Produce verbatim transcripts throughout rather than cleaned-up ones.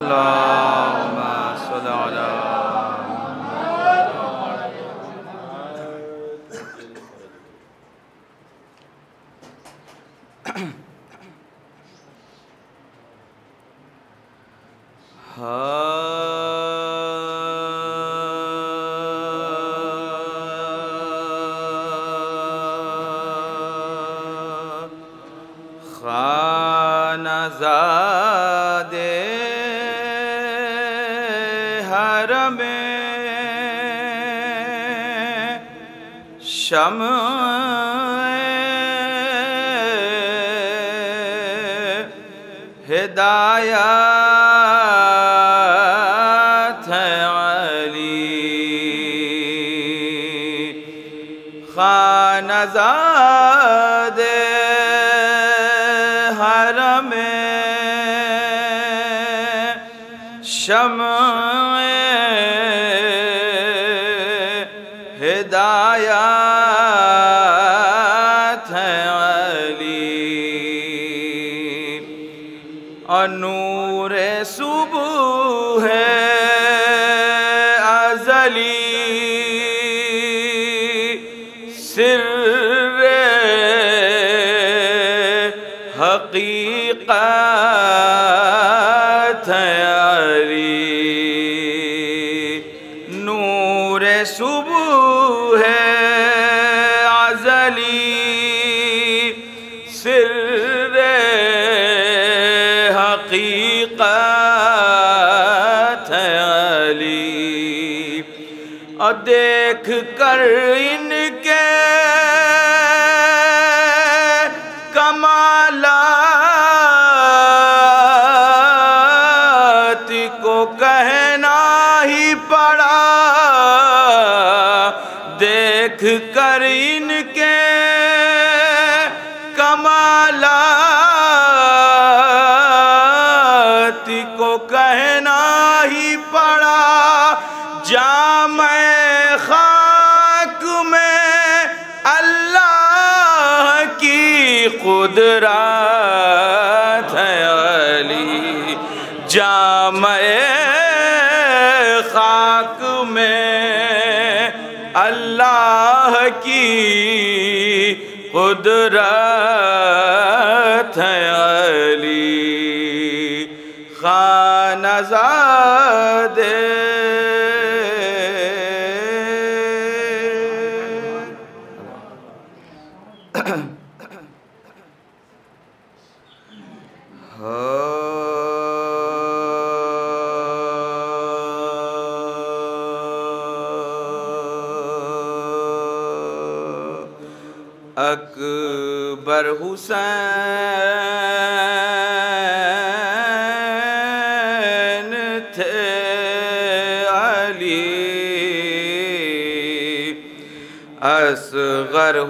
खानज़ादे हरम शम्अ हिदायत है अली। खानज़ादे हरम शम्अ हिदायत है अली। और नूरे सुबह है अज़ली सिर्रे हकीकत है अली। नूरे सुबह है अज़ली सिर्रे हकीकत है अली। और देख कर इनके कमालात को कहना ही पड़ा। देख कर इनके कमालात को कहना ही पड़ा। जामे खाक में अल्लाह की कुदरत है अली। जामे खाक में अल्लाह की कुदरत है अली। खानज़ादे अकबर हुसैन थे अली। असगर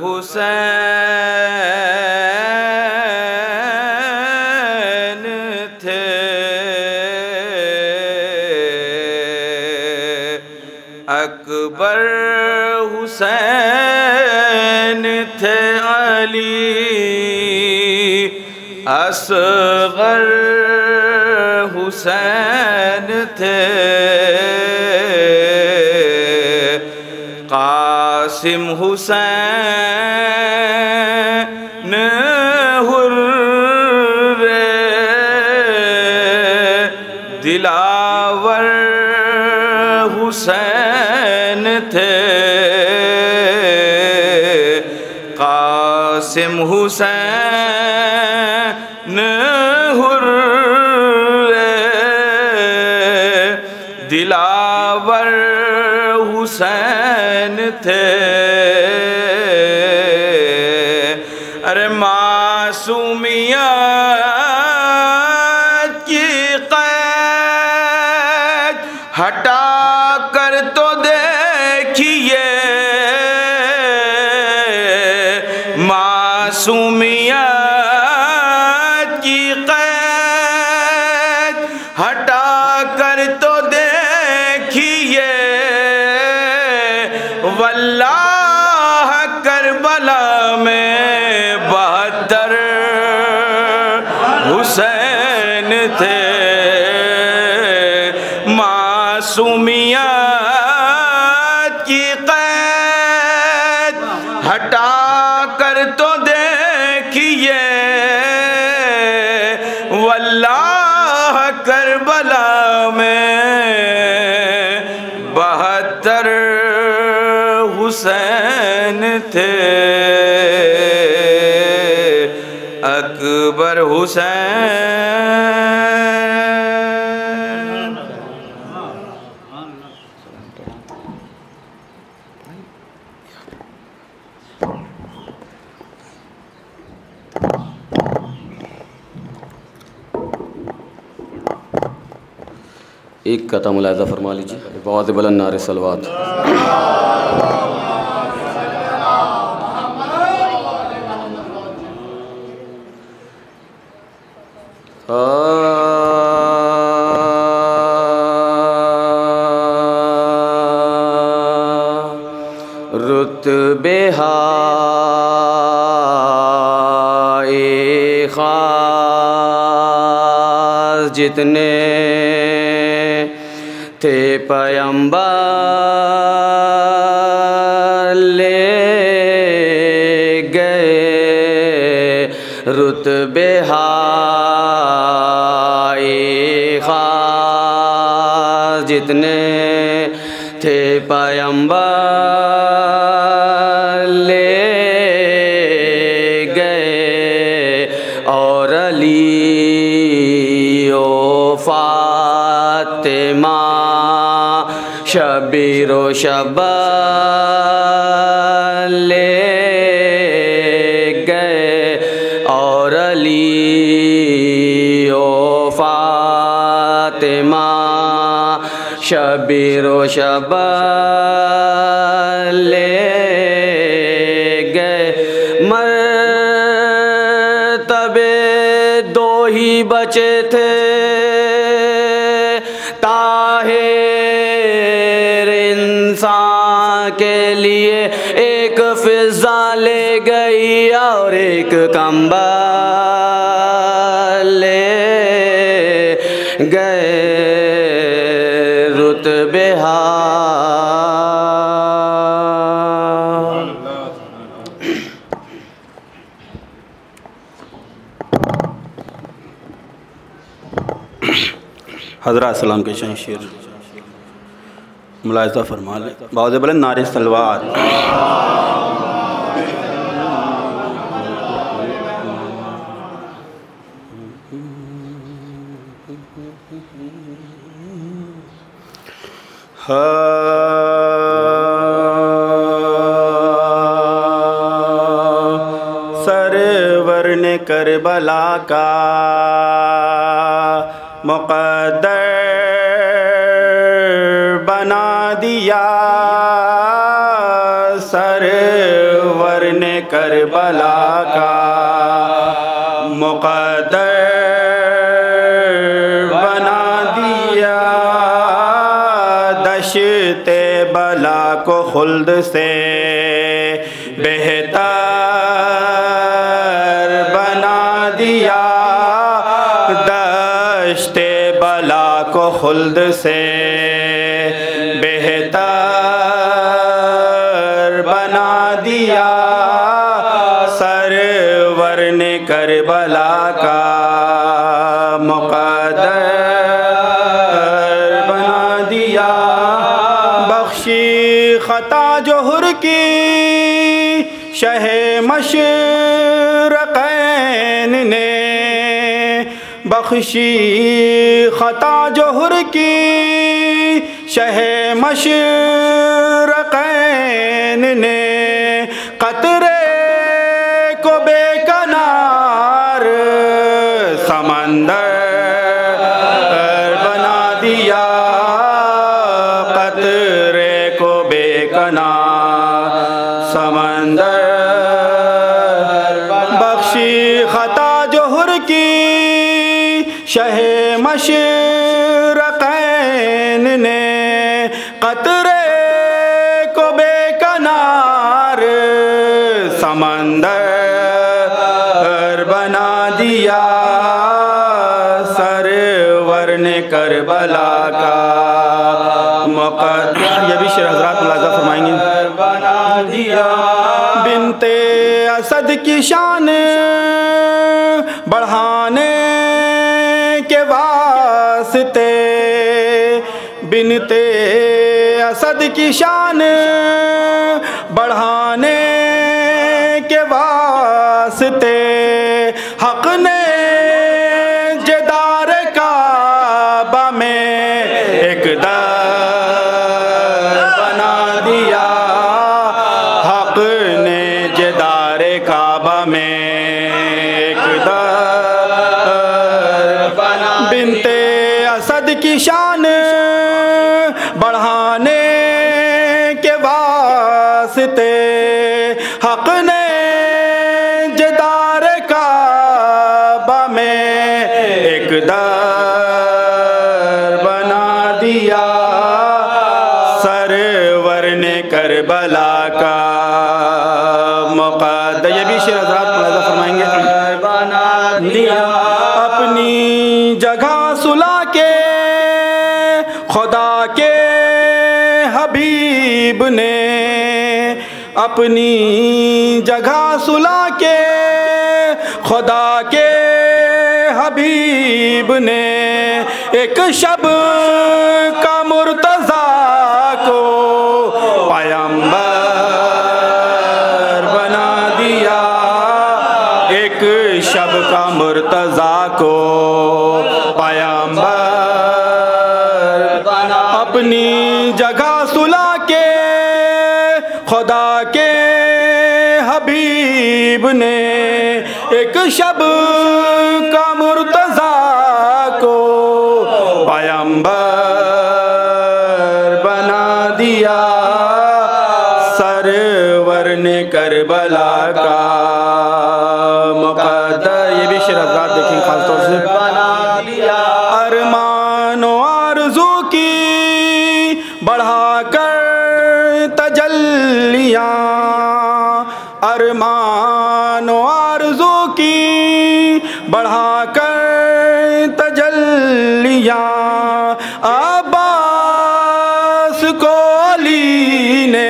हुसैन थे। अकबर हुसैन थे अली। असगर हुसैन थे। कासिम हुसैन हुर्रे दिलावर हुसैन थे। कासिम हुसैन हुर्रे दिलावर हुसैन थे। अरे मासूमियत की कैद हटा कर तो देखिए। मासूमियत की कैद हटा कर तो देखिए। वल्लाह करबला में बहत्तर हुसैन थे। मासूमियत की कैद हटा कर तो देखिए, वल्लाह करबला में बहत्तर हुसैन थे, अकबर हुसैन। एक कथा मुलाहिज़ा फरमा लीजिए। बहुत बुलंद नारे सलवात। रुतबे हाए खास जितने थे पैगंबर ले गए, रुतबे हाए खास जितने थे पैगंबर ले गए, और अली ओ फातिमा शबीरो शबा ले गए, और अली ओ फातिमा शबीरो शबा ले गए। मर्तबे दो ही बचे थे, ताहिर इंसान के लिए एक फिजा ले गई और एक कंबल ले गए, रुतबे हा। हज़रत सलाम के शमशीर मुलाहिज़ा फरमा लें। बहुत बुलंद नारे सलवात। सरवर ने करबला का मुक़द्दर बना दिया, सरवर ने करबला का मुक़द्दर बना दिया, दश्ते बला को खुल्द से बेहतर बना दिया, दश्ते बला को खुल्द से बेहतर बना दिया, सरवर ने करबला का मुक़द्दर बना दिया, बख्शी खता जोहर की शहे मशरक़ैन ने, बख्शी खता जोहर की शहे मशरक़ैन ने, कतरे को बेकनार समंदर बना दिया, कतरे को बेकनार समंदर, बख्शी खता जोहर की शहे मशरक़ैन ने, कतरे को बेकनार समंदर बना दिया, सरवर ने कर करबला का मुक़द्दर। ये भी शेर हज़रात मुलाज़ा फरमाएंगे। बना दिया बिनते असद की शान बढ़ाने के वास्ते, बिनते असद की शान बढ़ाने के वास्ते हक़ ने जदार काबा में एक दर बना दिया, हक़ ने जदार काबा में एक दर बना। बिनते असद की शान बढ़ाने के वास्ते हक़ ने जदार काबा में एक दर बना दिया, सरवर ने करबला का मुक़द्दर। ये भी शेर हज़रात मुलाज़ा फरमाएंगे। बना दिया अपनी जगह सुला के खुदा के हबीब ने, अपनी जगह सुला के खुदा के हबीब ने एक शब का मुर्तज़ा को पैगंबर बना दिया, एक शब का मुर्तज़ा को पैगंबर बना। अपनी जगह सुला के खुदा के हबीब ने एक शब का मुर्तज़ा को पैगंबर बना दिया, सरवर ने करबला का मुक़द्दर। ये भी शेर हज़रात देखें खास तौर से। बना दिया अरमान और आरज़ू की बढ़ाकर तजल्लियाँ, अरमान और आरज़ू की बढ़ाकर तजल्लियाँ, अब्बास को अली ने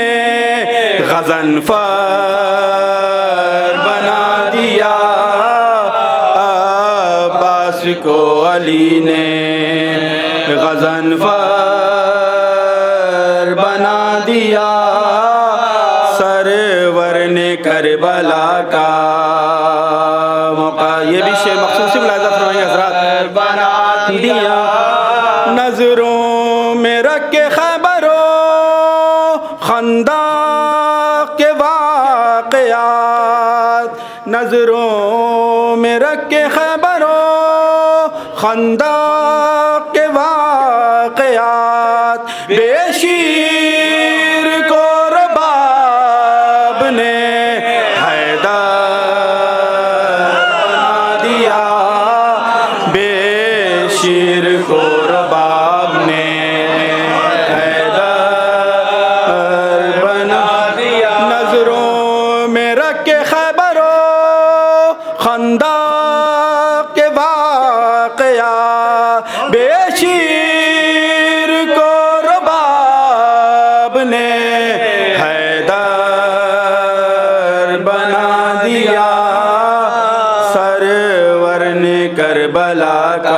ग़ज़नफ़र बना दिया, अब्बास को अली ने ग़ज़नफ़र बना दिया, सरवर ने करबला का मौका। ये भी शेर मखसूस मुलाज़ा फरमाएंगे हज़रात। बना दिया नज़रों में रख के खैबरो खंदक के वाक़यात, नज़रों में रख के खैबरो खंदक के वाक़यात, बेशीर को रबाब ने बेशीर को रबाब ने हैदर बना दिया, नजरों में रख के खैबरो खंदक के वाक़या, बेशीर को रबाब ने हैदर बना दिया, सरवर ने करबला का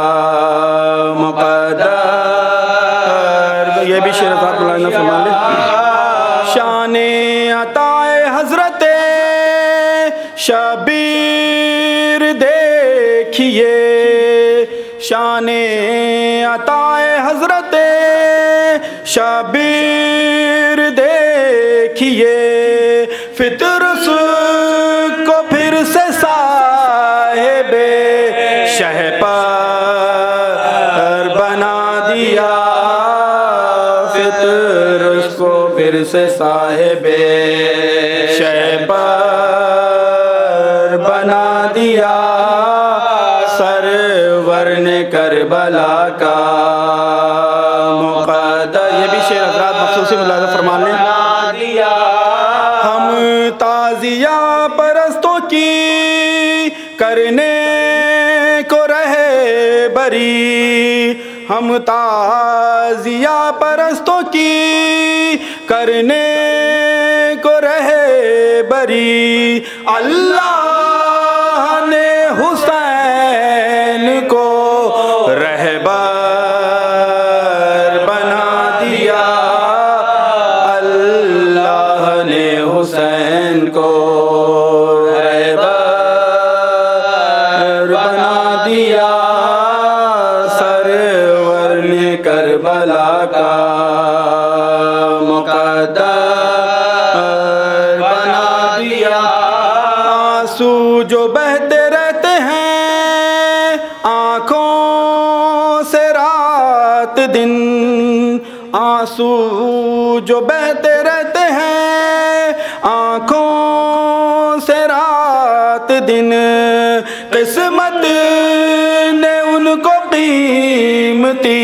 मुक़द्दर। ये भी शेर ने फरमा ले। शाने अताए हज़रते शबीर देखिए, शाने अताए हज़रते शबीर देखिए, फितरस को फिर से साहिबे शहपर बना दिया, फितरस को फिर से साहिबे शहपर बना दिया, सरवर ने करबला का मुक़द्दर। ये भी शेर हज़रात मखसूस मुलाज़ा फरमा लें। हम ताज़िया परस्तों की करने को रहे बरी, हम हम ताज़िया परस्तों की करने को रहे बरी। अल्लाह ने हुसैन को रहबर बना दिया, अल्लाह ने हुसैन को रहबर बना दिया, सरवर ने करबला का मुक़द्दर बना दिया। आंसू जो बहते रहते हैं आँखों से रात दिन, आंसू जो बहते रहते हैं आँखों से रात दिन, किस्मत ने उनको कीमती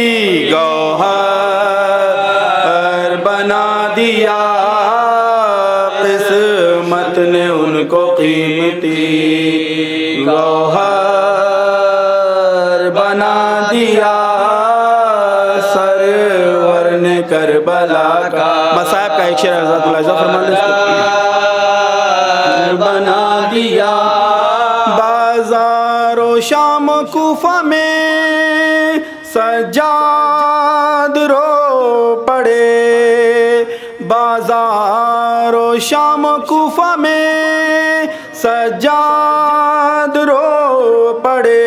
गौहर बना दिया, किस्मत ने उनको कीमती गौहर बना दिया, सरवर ने करबला का। मसाहब का एक शेर बना दिया। बाज़ारो शाम कूफा में सज्जाद रो पड़े, बाज़ारो शाम कूफा में सज्जाद रो पड़े,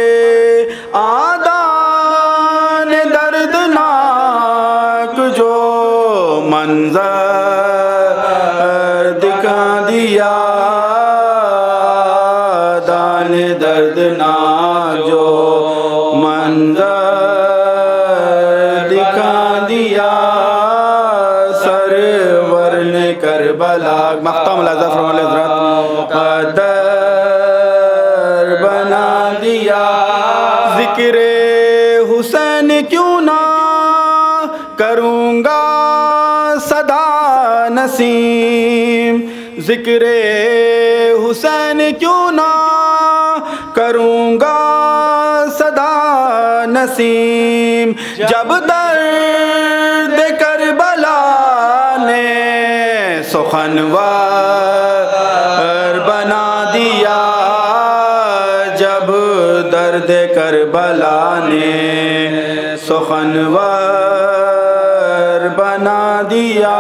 आदान दर्दनाक जो मंजर दिखा दिया, आदान दर्दनाक जो मंजर दिखा दिया, सरवर ने करबला मख्तम मुक़द्दर बना दिया। ज़िक्रे हुसैन क्यों ना करूँगा सदा नसीम, ज़िक्रे हुसैन क्यों ना करूँगा सदा नसीम, जब दर्द करबला ने सुखनवर बना दिया, जब दर्द करबला ने सुखनवर बना दिया,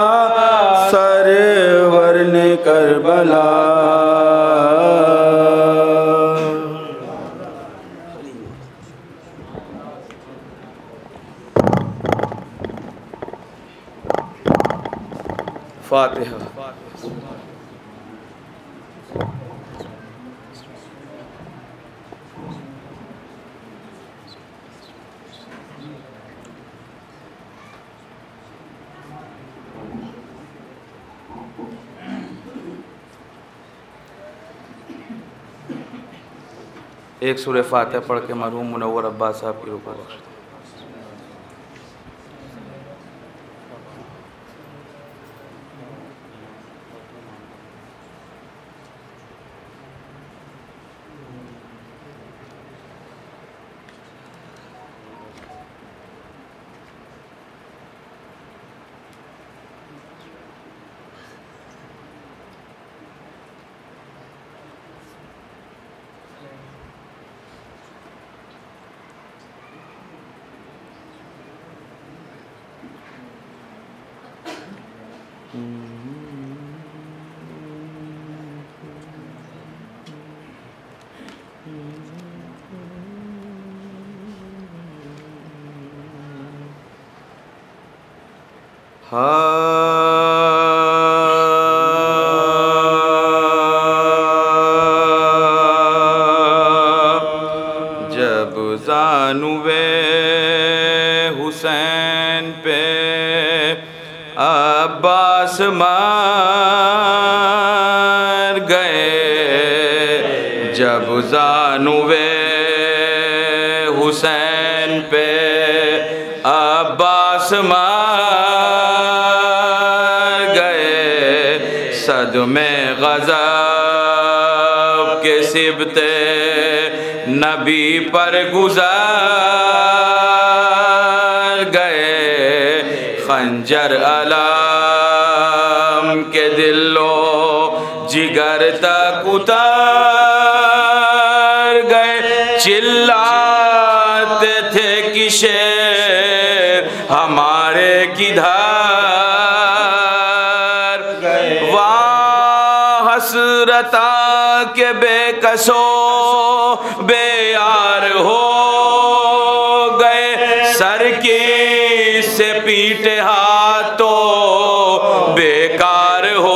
सरवर ने करबला। फातिहा। एक सूरह फातिहा पढ़ के मरहूम मुनव्वर अब्बास साहब की रूह बख्श। जब ज़ानुवे हुसैन पे अब्बास मार गए, जब ज़ानुवे हुसैन पे अब्बास मार गए, सदमे ग़ज़ब के सिबते नबी पर गुज़र खंजर अलम के दिलो जिगर तक उतर गए। चिल्लाते थे कि शेर हमारे किधर वाह हसरता के बेकसो बेयार हो गए। सर की से पीटे हाथों बेकार हो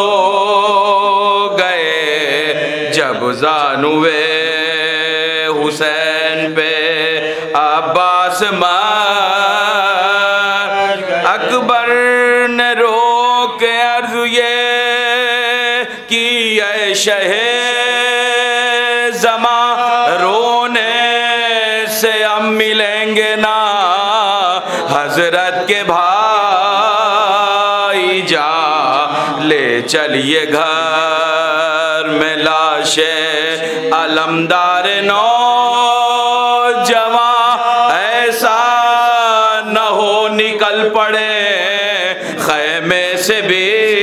गए। जब जानुए हुसैन पे अब्बास मार अकबर ने रोक अर्ज ये कि ऐ शहे जमा रोने से हम मिलेंगे ना हजरत के भाई। जा ले चलिए घर में लाशे अलमदार नौजवां ऐसा न हो निकल पड़े खैमे से भी।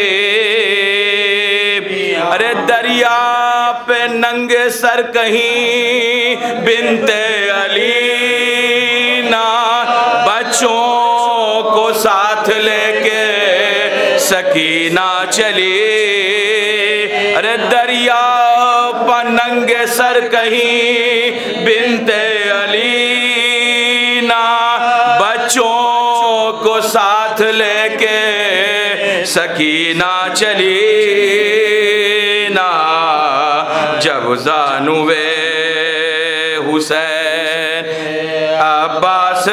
अरे दरिया पे नंगे सर कहीं बिनते अली ना बच्चों को साथ लेके सकीना चली। अरे दरिया पर नंगे सर कहीं बिनते अली ना बच्चों को साथ लेके सकीना चली ना। जब जानुए हुसैन अब्बास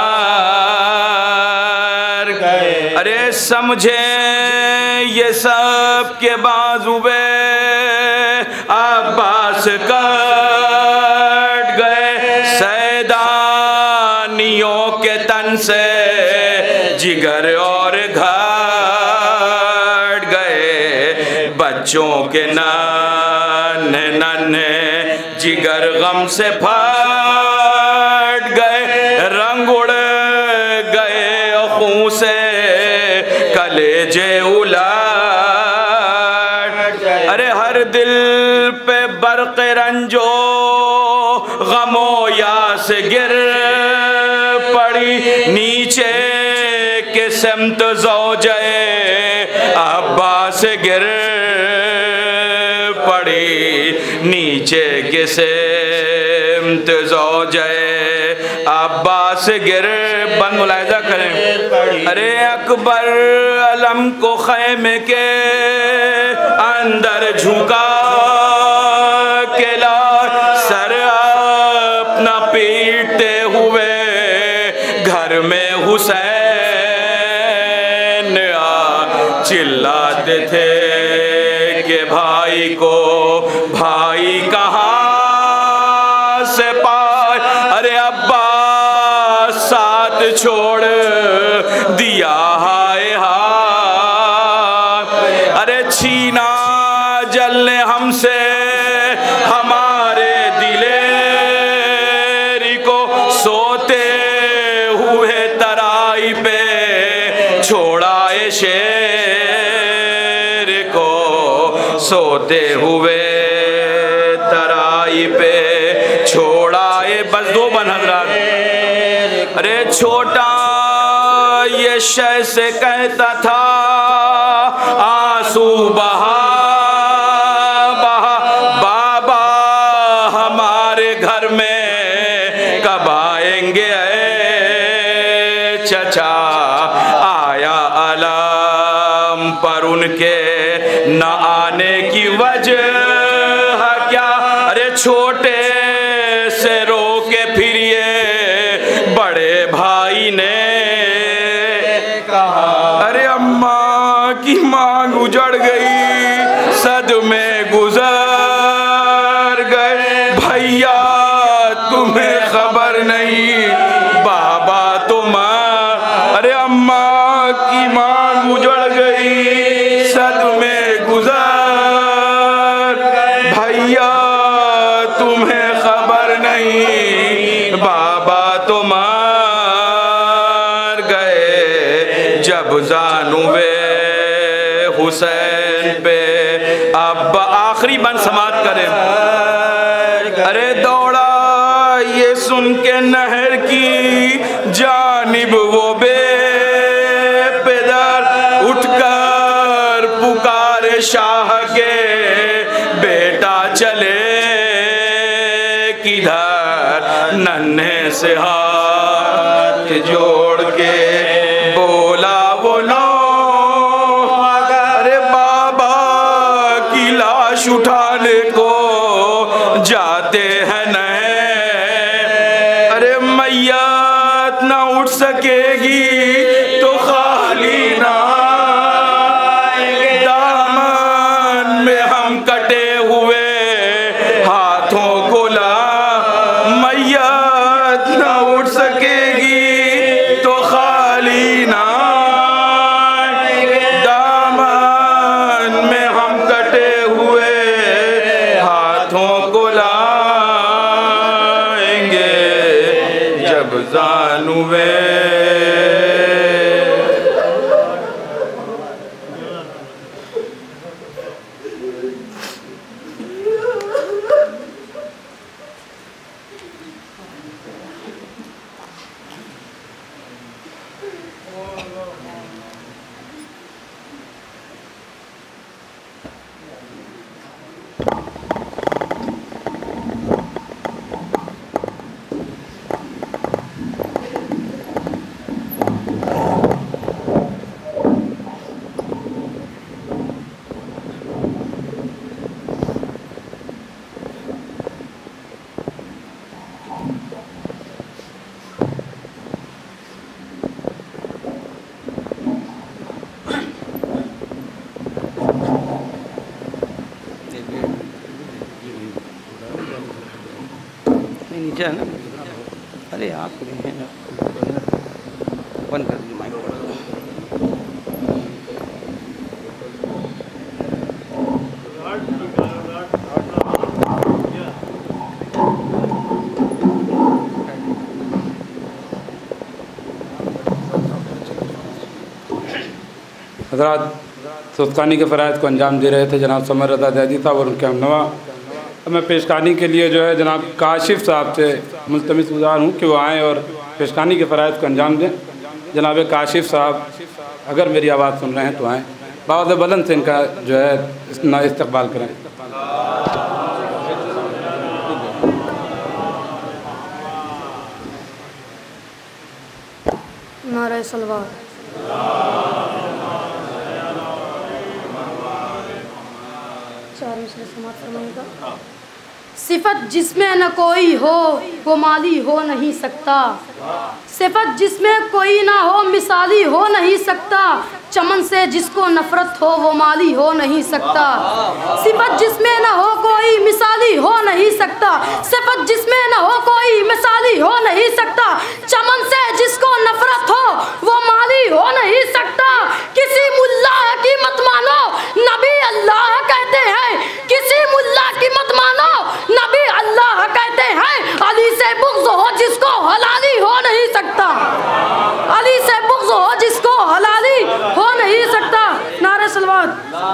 मार गए। अरे समझे ये सब के बाजुए अब्बास कट गए। सैदानियों के तन से जिगर और घट गए। बच्चों के नन्हे नन्हे जिगर गम से फट गए। रंग उड़ गए खून से कलेजे उलट। अरे हर दिल पे बर्क़ रंजो गमो यास गिर पड़ी। नीचे के समत ज़ौजे अब्बास गिर पड़ी। नीचे के समत ज़ौजे अब्बास गिर बन मुलाहिज़ा करें। अरे अकबर अलम को खैमे के अंदर झुका के ला सर अपना पीटते हुए घर में हुसैन आ चिल्लाते थे कि भाई को भाई कहाँ से पाए। अरे अब्बास साथ छोड़ दिया हाय हाय। अरे छीना जलने हमसे हमारे दिलेरी को सोते हुए तराई पे छोड़ा ए शेर को। सोते हुए तराई पे छोड़ा ए बस दो बन हजरात। अरे छोटा ये शय से कहता था आंसू बहा बहा। बाबा हमारे घर में कब आएंगे चचा। आया अलम पर उनके न आने की वजह क्या। अरे छोटे से रो के फिर ये बड़े भाई ने कहा। अरे अम्मा की मांग उजड़ गई सदमे गुजर गए। भैया तुम्हें खबर नहीं बाबा तुम। अरे अम्मा की मांग उजड़ गई सदमे गुजर। भैया तुम्हें खबर नहीं बाबा तो मार गए। जब ज़ानुवे हुसैन पे। अब आखिरी बंद समाप्त करें। अरे दौड़ा ये सुन के नहर की जानिब वो बेपदर, उठकर पुकारे शाह के बेटा चले किधर। नन्हे से हाथ जोड़ के बोला वो नो, अरे बाबा की लाश उठाने को जाते हैं नए। अरे मैयत ना उठ सकेगी तो खाली ना, दामन में हम कटे हुए हाथों को ला। मैयत ना उठ सकेगी तो खाली ना, दामन में हम कटे हुए हाथों को लाएंगे जब ज़ानुवे। नीचे है ना। अरे आप बंद कर दीजिए माइक। हज़रात सुस्तानी के फ़राइज़ को अंजाम दे रहे थे जनाब समर रज़ा ज़ैदी साहब और उनके हमनवा। अब मैं पेशकानी के लिए जो है जनाब काशिफ साहब से मुल्तमिस गुज़ार हूँ कि वो आएँ और पेशकानी के फ़राइज़ को अंजाम दें। जनाब काशिफ साहब अगर मेरी आवाज़ सुन रहे हैं तो आएँ, बावज़ बुलंद से इनका जो है ना इस्तकबाल करें। नारे सलवार। चार मिसरे समाप्त फरमाइएगा। सिफत जिसमें न कोई हो वो माली हो नहीं सकता, सिफत जिसमें कोई ना हो मिसाली हो नहीं सकता। चमन से जिसको नफरत हो वो माली हो नहीं सकता, सिफत जिसमें न हो कोई मिसाली हो नहीं सकता। सिफत जिसमें न हो कोई मिसाली हो नहीं सकता। चमन से जिसको नफरत हो वो माली हो नहीं सकता। किसी मुल्ला की मत मानो नबी अल्लाह कहते हैं, किसी मुल्ला की मत मानो नबी अल्लाह कहते हैं। अली से बुग़्ज़ हो जिसको हलाली हो नहीं सकता, अली से बुग़्ज़ हो जिसको हलाली हो नहीं सकता। नारे सलवात।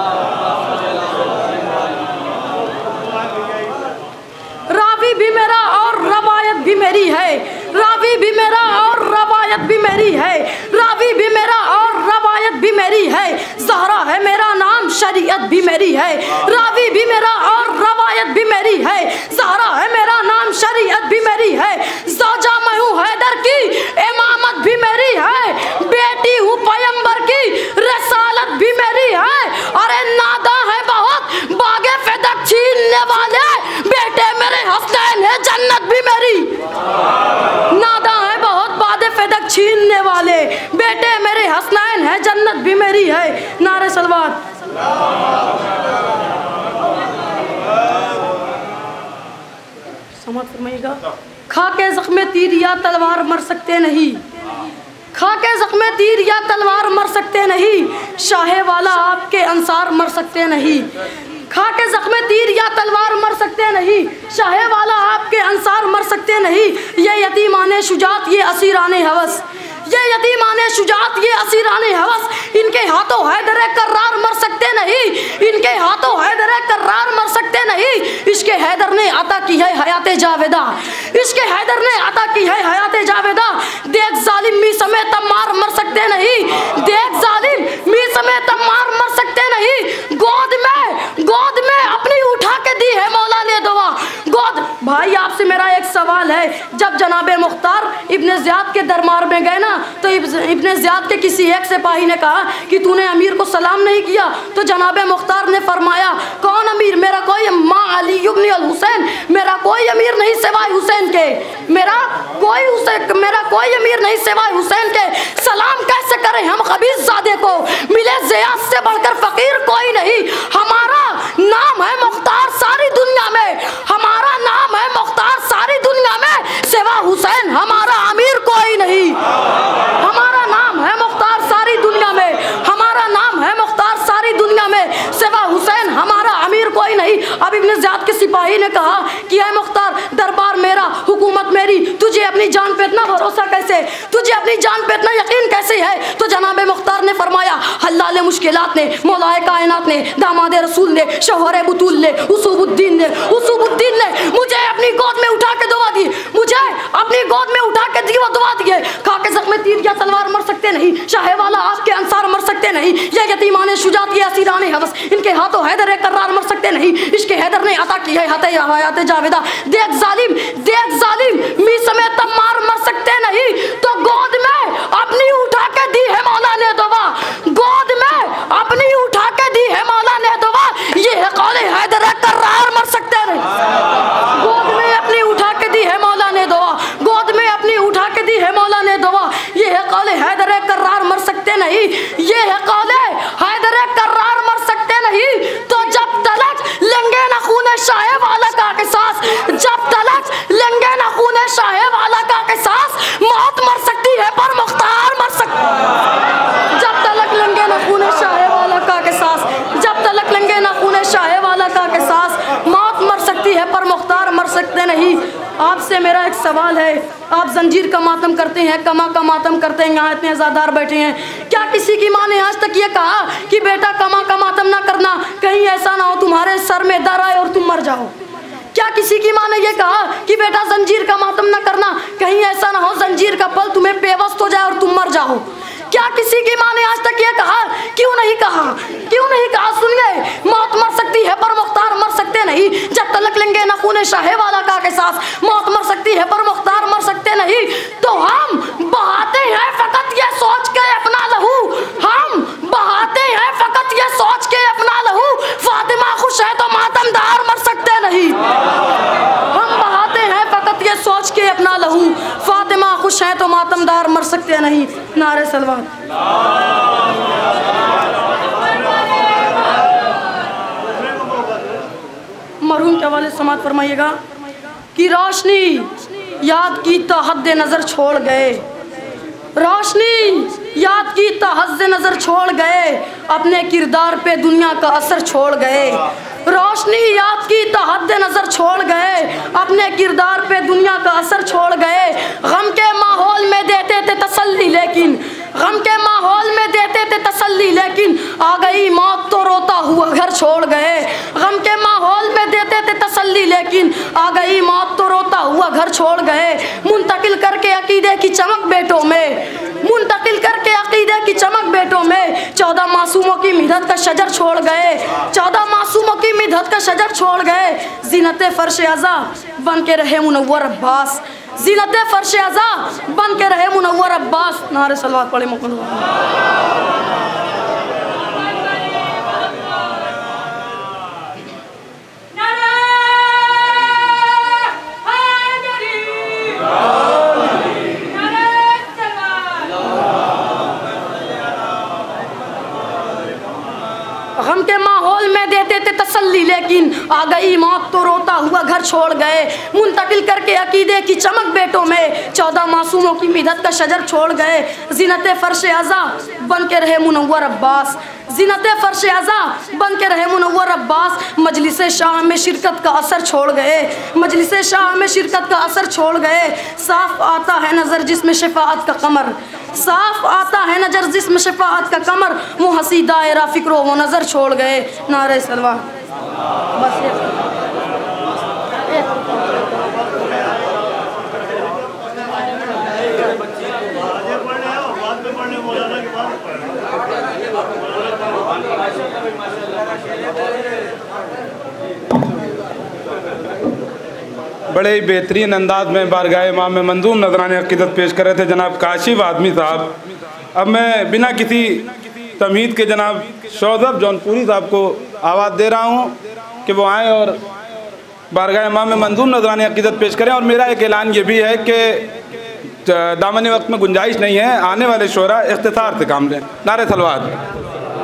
रावी भी मेरा और रवायत भी मेरी है, रावी भी मेरा और रवायत भी मेरी है, रावी भी मेरा और रवायत भी मेरी है। ज़हरा है मेरा नाम शरीयत भी मेरी है, रावी भी मेरा और रवायत भी मेरी है। ज़हरा है मेरा नाम शरीयत भी मेरी है। ज़ौजा मैं हूँ हैदर की इमामत भी मेरी है, बेटी हूँ पैगंबर की रसालत भी मेरी है। अरे नादा है बहुत बागे फेदक छीनने वाले, बेटे मेरे हसनैन है जन्नत भी मेरी। नादा है बहुत बागे फेदक छीनने वाले, बेटे मेरे हसनैन है जन्नत भी मेरी है। नारे सलवात। समझ फरमाइएगा। खा के ज़ख्मे तीर या तलवार मर सकते नहीं, खा के ज़ख्मे तीर या तलवार मर सकते नहीं। शाहे वाला आपके अंसार मर सकते नहीं, खा के ज़ख्मे तीर या तलवार मर सकते नहीं। शाहे वाला आपके अंसार मर सकते नहीं। ये यतीमाने शुजात ये असीराने हवस, ये यतीमाने शुजात ये असीरान हवस, इनके हाथों हैदर कर्रार मर सकते नहीं, इनके हाथों हैदर कर्रार मर सकते नहीं। इश्के हैदर ने अता की है हयात जावेदा, इश्के हैदर ने अता की है हयात जावेदा। देख जालिम मी समेत मार मर सकते नहीं, देख जालिम मी समेत मार मर सकते नहीं। गोद में गोद में अपनी उठा के दी है मौला ने दुआ। गोद भाई आपसे मेरा एक सवाल है, जब जनाबे मुख्तार इब्ने ज़ियाद के दरबार में गए ना, तो इब्ने ज़ियाद के किसी एक सिपाही ने कहा कि तूने अमीर को सलाम नहीं किया, तो जनाबे मुख्तार ने फरमाया कौन अमीर? मेरा कोई माँ अली इब्न अल हुसैन, मेरा कोई अमीर नहीं सिवाय हुसैन के, मेरा कोई हुसैन मेरा कोई अमीर नहीं सिवाय हुसैन के। सलाम कैसे करें हम खबीस ज़ादे को, मिले ज़ियाद से बढ़कर फकीर कोई नहीं। हमारा नाम है मुख्तार सारी दुनिया में, हमारा नाम है मुख्तार सारी दुनिया में, सिवा हुसैन हमारा अमीर कोई नहीं। हमारा नाम है मुख्तार सारी दुनिया में, हमारा नाम है मुख्तार सारी दुनिया में, सिवा हुसैन हमारा अमीर कोई नहीं। अब इब्ने ज़ियाद के सिपाही ने कहा कि ऐ मुख्तार, दरबार मेरा, हुकूमत मेरी, तुझे अपनी जान पे इतना भरोसा कैसे, तुझे अपनी जान पे इतना यकीन कैसे है? तो जनाबे मुख्तार ने फरमाया हल्लाल मुश्किलात ने, मौलाए कायनात ने, दामाद रसूल ने, शौहर बुतूल ने, उसूबुद्दीन ने उसूबुद्दीन ने मुझे अपनी गोद में उठा के दुआ दी, मुझे अपनी गोद में उठा के दी दुआ दिए। खाके ज़ख्म तीर या तलवार मर सकते नहीं, शाहे वाला आपके अंसार मर सकते नहीं, ये यतीमान शुजात ये असीरान हवस, इनके हाथों हैदर कर्रार मर सकते नहीं। इसके हैदर ने अता की है हयात जावेदा। देख जालिम देख जालिम मी समेत मार मर सकते नहीं, तो गोद में अपनी उठा के दी है मौला ने दुआ, गोद में अपनी उठा के दी है मौला ने दुआ। ये है कौले हैदर कर्रार मर सकते नहीं, गोद में अपनी उठा के दी है मौला ने दुआ, गोद में अपनी उठा के दी है मौला ने दुआ। ये है कौले हैदर कर्रार मर सकते नहीं, ये है कौले हैदर कर्रार मर सकते नहीं। तो जब तलक लेंगे ना खूने शाहे वाला का किसास, जब तलक लेंगे ना खूने शाहे वाला का किसास, मौत मर सकती है पर मुख्तार मर सकता। जब तलक लेंगे ना खूने शाहे वाला का किसास, जब तलक लेंगे ना खूने शाहे वाला का किसास, मौत मर सकती है पर मुख्तार मर सकते नहीं। आपसे मेरा एक सवाल है, आप जंजीर का मातम करते हैं, कमा का मातम करते हैं, यहाँ इतने अज़ादार बैठे हैं, क्या किसी की माँ ने आज तक ये कहा कि बेटा कमा का मातम ना करना, कहीं ऐसा ना हो तुम्हारे सर में दर आए और तुम मर जाओ? क्या किसी की माँ ने ये कहा कि बेटा जंजीर का मातम ना करना, कहीं ऐसा ना हो जंजीर का पल तुम्हें बेवस्त हो जाए और तुम मर जाओ? क्या किसी की माँ ने आज तक ये कहा? क्यों नहीं कहा? क्यों नहीं कहा? सुनिए, मौत मर सकती है पर मुख्तार मर सकते नहीं। जब तलक लेंगे ना खूने शाहे वाला का किसास, मौत मर सकती है पर मुख्तार मर सकते नहीं। तो हम बहाते हैं फकत ये सोच के अपना लहू, हम बहाते हैं फकत ये सोच के अपना लहू, फातिमा खुश है तो मातमदार मर सकते नहीं। हम बहाते हैं फकत ये सोच के अपना लहू, फातिमा खुश है तो मातमदार मर सकते नहीं। नारे सलवात। मरहूम के हवाले समात फरमाइएगा कि रोशनी याद की तो हद नज़र छोड़ गए, रोशनी याद की तो हद नज़र छोड़ गए, अपने किरदार पे दुनिया का असर छोड़ गए। रोशनी याद की तो हद नज़र छोड़ गए, अपने किरदार पे दुनिया का असर छोड़ गए। गम के माहौल में देते थे तसल्ली, लेकिन गम के माहौल में देते थे तसल्ली, लेकिन आ गई मौत तो रोता हुआ घर छोड़ गए। गम के माहौल में देते थे तसल्ली, लेकिन आ गई मौत तो रोता हुआ घर छोड़ गए। मुंतकिल करके अकीदे की चमक बेटों में, मुंतकिल करके अकीदे की चमक बेटों में, चौदह मासूमों की मिदत का शजर छोड़ गए, चौदह मासूमों की मिदत का शजर छोड़ गए। ज़ीनत फर्श अज़ा बन के रहे मुनव्वर अब्बास, ज़ीनत फर्श अज़ा बन के रहे मुनव्वर अब्बास। नारे सलवात पढ़े मुकुल। गम के माहौल में देते थे तसल्ली, लेकिन आ गई मौत तो रोता हुआ घर छोड़ गए। मुंतकिल करके अकीदे की चमक बेटों में, चौदह मासूमों की मिदत का शजर छोड़ गए। ज़ीनत फर्श अज़ा बन के रहे मुनव्वर अब्बास, ज़ीनत फर्श अज़ा बन के रहे मुनव्वर अब्बास। मजलिस शाह में शिरकत का असर छोड़ गए, मजलिस शाह में शिरकत का असर छोड़ गए। साफ आता है नज़र जिसमें शफाअत का कमर, साफ आता है नजर जिस्म शफाअत का कमर, मुँह हसी दायरा फिक्रो वो नज़र छोड़ गए। नारे सलवा बस ये बड़े ही बेहतरीन अंदाज में बारगाह इमाम में मंजूम नजराने अक़ीदत पेश कर रहे थे जनाब काशिफ आदमी साहब। अब मैं बिना किसी तमीज़ के जनाब शौज़ब जौनपुरी साहब को आवाज़ दे रहा हूँ कि वो आएँ और बारगाह इमाम में मंजूम नजराने अक़ीदत पेश करें। और मेरा एक ऐलान ये भी है कि दामन वक्त में गुंजाइश नहीं है, आने वाले शोरा इख्तिसार से काम लें। नारे सलवात।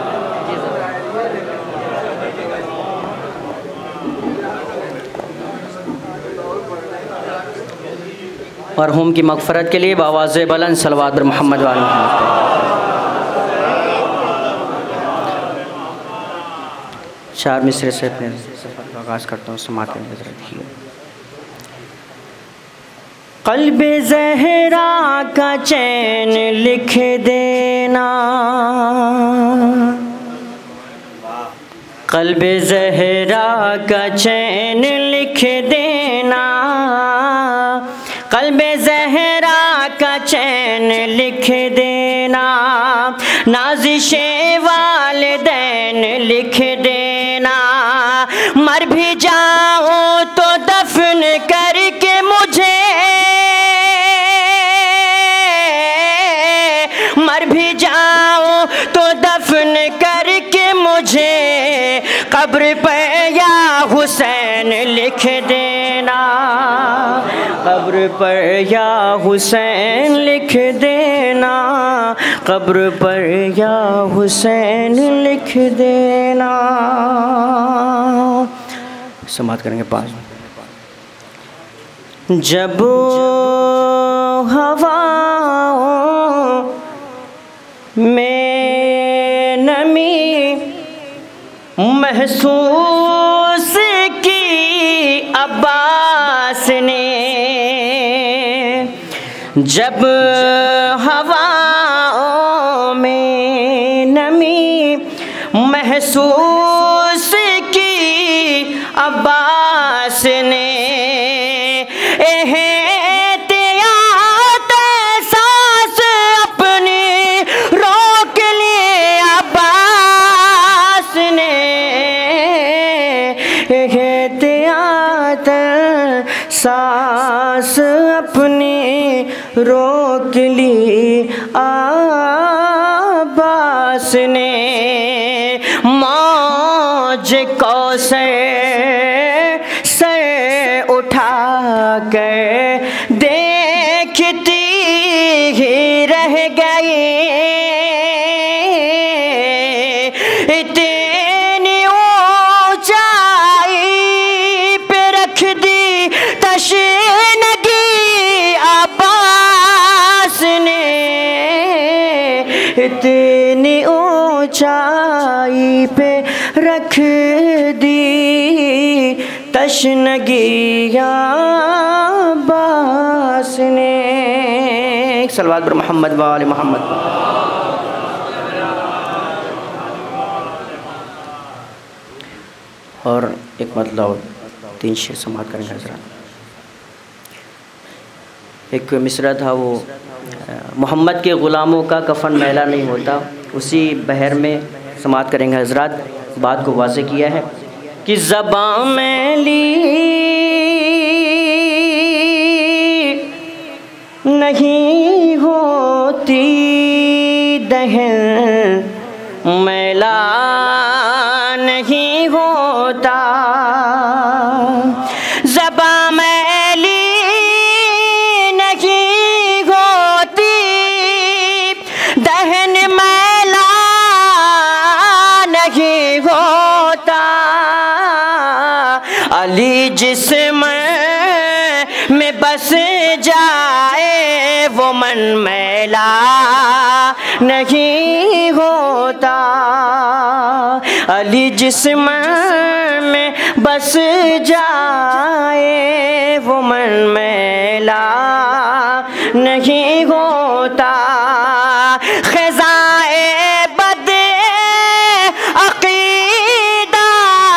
मरहूम की मग़फ़रत के लिए बावाज़ बुलंद सलवात बर मोहम्मद वाले मोहम्मद। चार मिसरे से अपने सफ़र का आगाज़ करता हूँ, समात करने की ज़रूरत है। क़ल्ब ज़हरा का चैन लिख देना, क़ल्ब ज़हरा का चैन लिख देना, क़ल्ब ज़हरा का चैन लिख देना, नाज़िशे वालिदैन लिख देना, मर भी जाऊँ तो दफन करके मुझे, मर भी जाऊँ तो दफन करके मुझे, कब्र पर या हुसैन लिख देना, कब्र पर या हुसैन लिख देना, कब्र पर या हुसैन लिख देना। समात करेंगे पाँच। जब हवाओं में नमी महसूस की अब्बास ने, जब हवाओं में नमी महसूस की अब्बास ने, एहतियात सांस अपनी रोक ली अब्बास ने, एहतियात सांस अपनी रोक ली अब्बास ने, मौज कौसर से उठा कर देखती ही रह गई, इतनी ऊंचाई पे रख दी तशनगी अब्बास ने, इतनी ऊंचाई पे रख दी तशनगी अब्बास ने। सलवात पर मोहम्मद वाले मोहम्मद। और एक मतलब तीन शेर समात करेंगे हज़रात। एक मिसरा था वो, मोहम्मद के ग़ुलामों का कफ़न मैला नहीं होता, उसी बहर में समात करेंगे हज़रात। बात को वाज़े किया है कि ज़बां मैली नहीं होती, दहन मैला नहीं होता, ज़बां मैली नहीं होती, दहन मैला नहीं होता, अली जिस्म में बस जाए वो मन मैला नहीं होता, अली जिस्म में बस जाए वो मन मैला नहीं होता। ख़ज़ाए बद अक़ीदा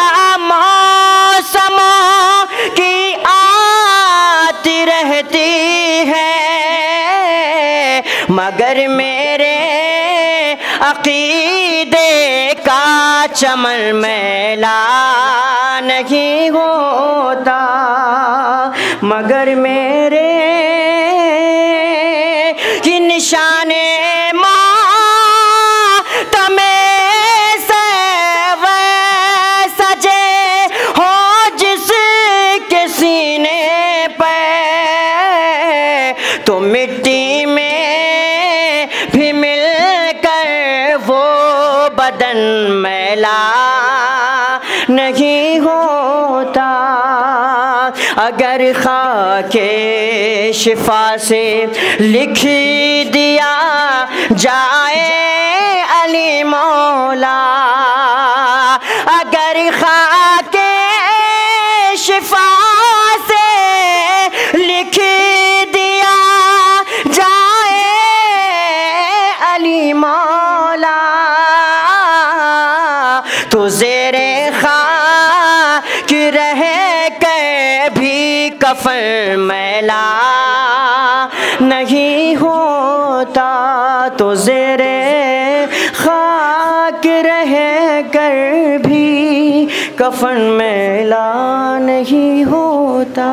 मौसमों की आती रहती है, मगर मेरे अक़ीदे का चमन मैला नहीं होता, मगर मेरे की निशाने मातमे से वह सजे हो जिसके सीने पे, तो मिट्टी में भी मिलकर वो बदन मैला नहीं होता। अगर खाके शिफा से लिख दिया जाए अली मौला, अगर खाके शिफा से लिख दिया जाए अली मौला, तो ज़ेरे खाक रह कर भी कफन मैला नहीं होता, तो ज़ेरे खाक रह कर भी कफन मैला नहीं होता।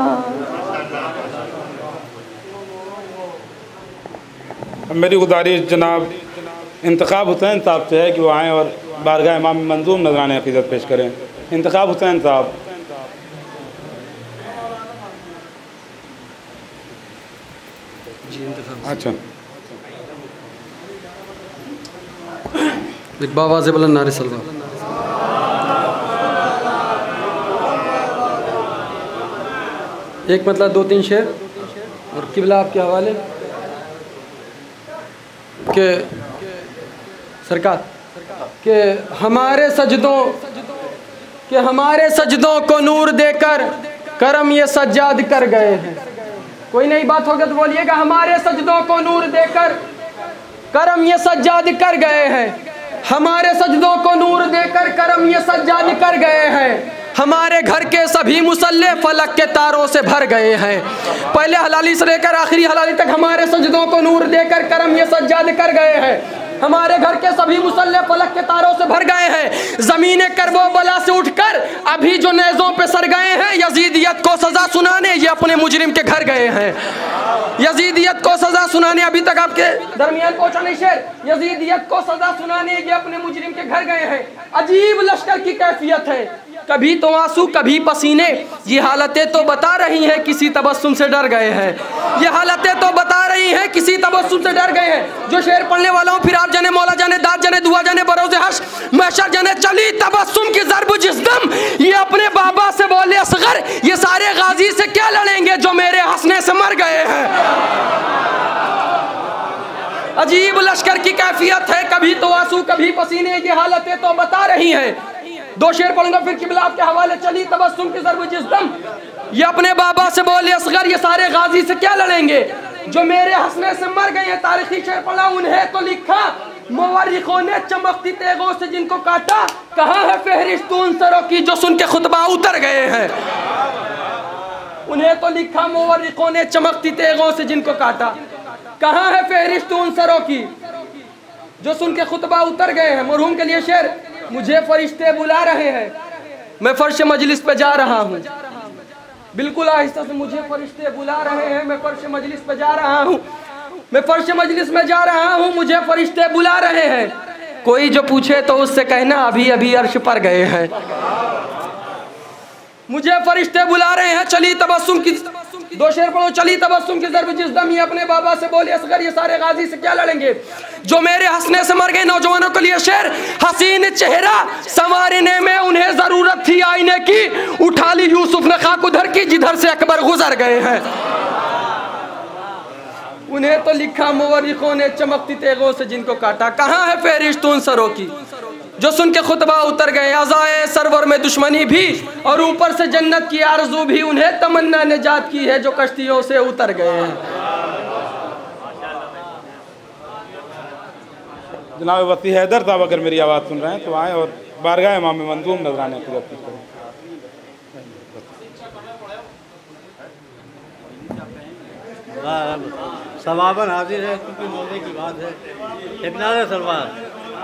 मेरी गुजारिश जनाब इंतखाब हुसैन साहब से है कि वो आएँ और बारगाह इमाम मंजूम नजराने अक़ीदत पेश करें। इंतखाब हुसैन साहब। अच्छा, एक बाबा से बुलंद नारे सलवा। एक मतलब दो तीन शेर और किबला आपके हवाले के सरकार के हमारे सजदों के हमारे सजदों को नूर देकर करम ये सज्जाद कर गए हैं। कोई नई बात होगी तो बोलिएगा। हमारे सजदों को नूर देकर करम ये सज्जाद कर गए हैं, हमारे सजदों को नूर देकर करम ये सज्जाद कर गए हैं, हमारे घर के सभी मुसल्ले फलक के तारों से भर गए हैं। पहले हलाली से लेकर आखिरी हलाली तक हमारे सजदों को नूर देकर करम ये सज्जाद कर गए हैं, हमारे घर के सभी मुसल्ले फलक के तारों से भर गए हैं। ज़मीन करबो बला से उठकर अभी जो नेज़ों पे सर गए हैं, यजीदियत को सज़ा सुनाने ये अपने मुजरिम के घर गए हैं। यजीदियत को सज़ा सुनाने, अभी तक आपके दरमियान पहुंचा नहीं शेर, यजीदियत को सज़ा सुनाने ये अपने मुजरिम के घर गए हैं। अजीब लश्कर की कैफियत है, कभी तो आंसू कभी पसीने, ये हालतें तो बता रही हैं किसी तबस्सुम से डर गए हैं। ये हालतें तो बता रही हैं किसी तबस्सुम से डर गए हैं। जो शेर पढ़ने वाला हूँ, फिर आप जाने मौला जाने दाद जाने दुआ जाने बरोज़े हश महशर जाने चली तबस्सुम की ज़रब जिस दम, ये अपने बाबा से बोले असगर ये सारे गाजी से क्या लड़ेंगे जो मेरे हंसने से मर गए हैं। अजीब लश्कर की कैफियत है, कभी तो आंसू कभी पसीने, ये हालतें तो बता रही हैं। दो शेर पढ़ूंगा फिर किबला आपके हवाले। चली तबस्सुम की ज़रब जिस दम, ये अपने बाबा से बोले असगर ये सारे गाजी से क्या लड़ेंगे जो मेरे हंसने से मर गए हैं। तारीखी शेर पढ़ा, उन्हें तो लिखा मुवर्रिखों ने चमकती तेगों से जिनको काटा, कहाँ है फहरिस्त उन सरों की जो सुन के खुतबा उतर गए हैं। उन्हें तो लिखा मुवर्रिखों ने चमकती तेगों से जिनको काटा, कहाँ है फहरिस्त उन सरों की जो सुन के खुतबा उतर गए हैं। मरहूम के लिए शेर, मुझे फरिश्ते बुला रहे हैं, मैं फर्श मजलिस पे जा रहा हूँ। बिल्कुल आहिस्ता से, मुझे फरिश्ते बुला रहे हैं, मैं फर्श मजलिस पे जा रहा हूँ, मैं फर्श मजलिस में जा रहा हूँ, मुझे फरिश्ते बुला रहे हैं। कोई जो पूछे तो उससे कहना अभी अभी अर्श पर गए हैं। मुझे फरिश्ते बुला रहे हैं, चली तबस्सुम की, दो शेर पढ़ो। चली तबस्सुम की ज़रब जिस दम, ये अपने बाबा से बोले असगर ये सारे गाजी से क्या लड़ेंगे जो मेरे हंसने से मर गए। नौजवानों के लिए शेर, हसीन चेहरा संवारने में उन्हें जरूरत थी आईने की, उठा ली यूसुफ ने खाक उधर की जिधर से अकबर गुजर गए हैं। उन्हें तो लिखा मुवर्रिखों ने चमकती तेगों से जिनको काटा, कहाँ है फहरिस्त उन सरों की जो सुन के खुतबा उतर गए। अज़ाए सरवर में दुश्मनी भी और ऊपर से जन्नत की आरज़ू भी, उन्हें तमन्ना निजात की है जो कश्तियों से उतर गए हैं। जनाब वसी हैदर साहब अगर मेरी आवाज़ सुन रहे हैं तो आएँ और बारगाह इमाम मंजूम नजराने की पेश करें। सवाबन हाजिर है क्योंकि मौके की बात है। एक नारे सलवार।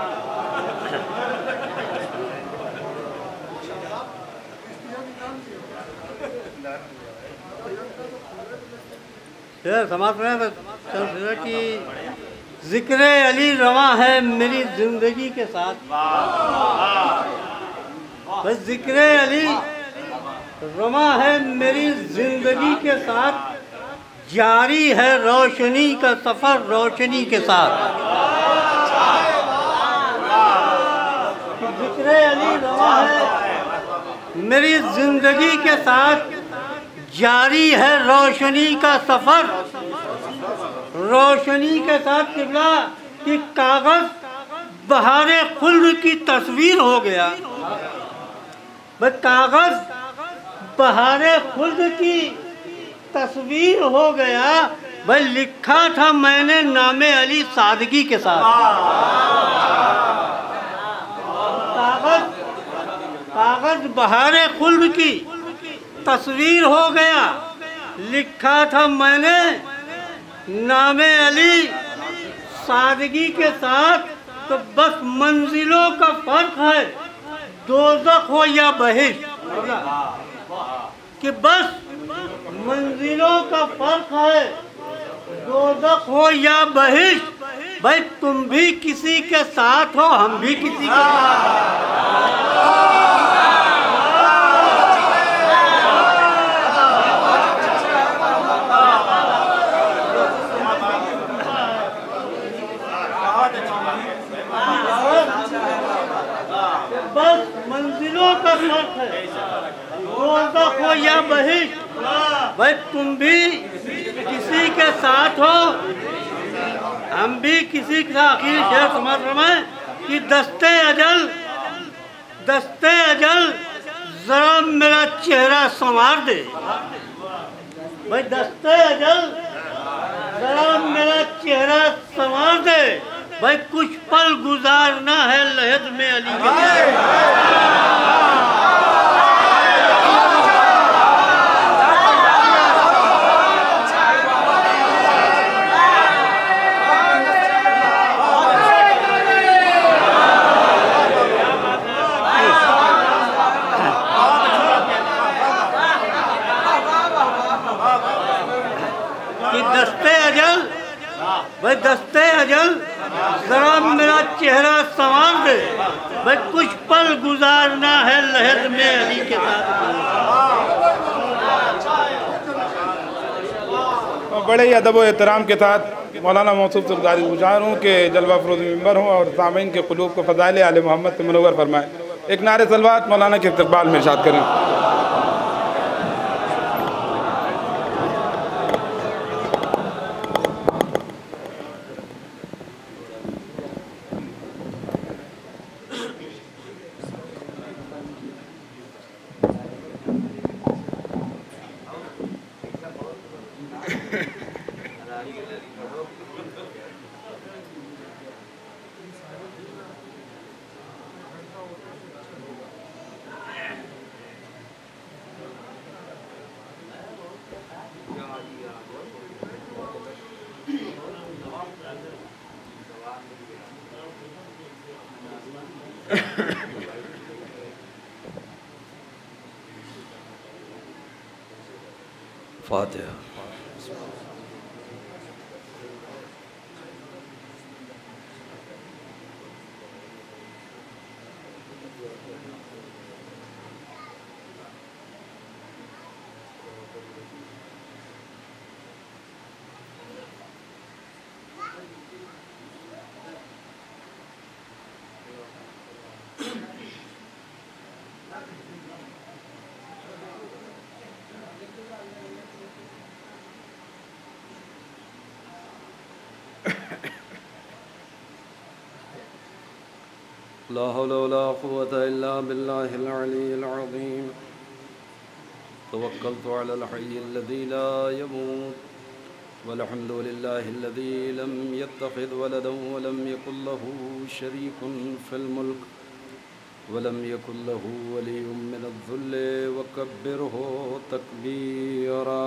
समाज में कि जिक्र अली रवा है मेरी जिंदगी के साथ, बस जिक्र अली रवा है मेरी जिंदगी के साथ, जारी है रोशनी का सफर रोशनी के साथ। जिक्र अली रवा है मेरी जिंदगी के साथ, जारी है रोशनी का सफर रोशनी के साथ। किबला कि कागज बहारे खुल्द की तस्वीर हो गया, बस कागज बहारे खुल्द की तस्वीर हो गया, भाई लिखा था मैंने नामे अली सादगी के साथ। कागज कागज बहारे खुल्द की तस्वीर हो गया, लिखा था मैंने नामे अली सादगी के साथ। तो बस मंजिलों का फर्क है दोज़ख हो या बहिश्त, कि बस मंजिलों का फर्क है दोज़ख हो या बहिश्त। भाई तुम भी किसी के साथ हो, हम भी किसी के साथ। बस मंजिलों का फर्क है दोज़ख हो या बहिश्त। भाई तुम भी किसी के साथ हो, हम भी किसी के साथ। आखिर शेर समझ रहे कि दस्ते अजल दस्ते अजल जरा मेरा चेहरा संवार दे। भाई दस्ते अजल जरा मेरा चेहरा संवार दे। भाई कुछ पल गुजारना है लहद में अली के कि दस्ते अजल भाई दस्ते अजल जरा मेरा चेहरा संवार दे। भाई कुछ पल गुजारना है लहद में अली के साथ। बड़े ही अदब और एहतराम के साथ मौलाना मौसूफ सरदारी गुजार हूँ कि जलवा फरोज़ मेंबर हूँ और सामीन के क़ुलूब को फ़ज़ाइल आले मोहम्मद से मुनव्वर फरमाएँ। एक नारे सलवात मौलाना के इस्तक़बाल में इरशाद करें। फातिहा। ला हौला वला कुव्वता इल्ला बिल्लाहिल अलिय्यिल अज़ीम। तवक्कलतु अलल हय्यिल लज़ी ला यमूत वल्हम्दु लिल्लाहिल्लज़ी लम यत्तखिज़ वलदन वलम यकुल लहू शरीकुन फिल मुल्क वलम यकुल लहू वलिय्युम मिनज़-ज़ुल्लि वकब्बिरहु तकबीरा।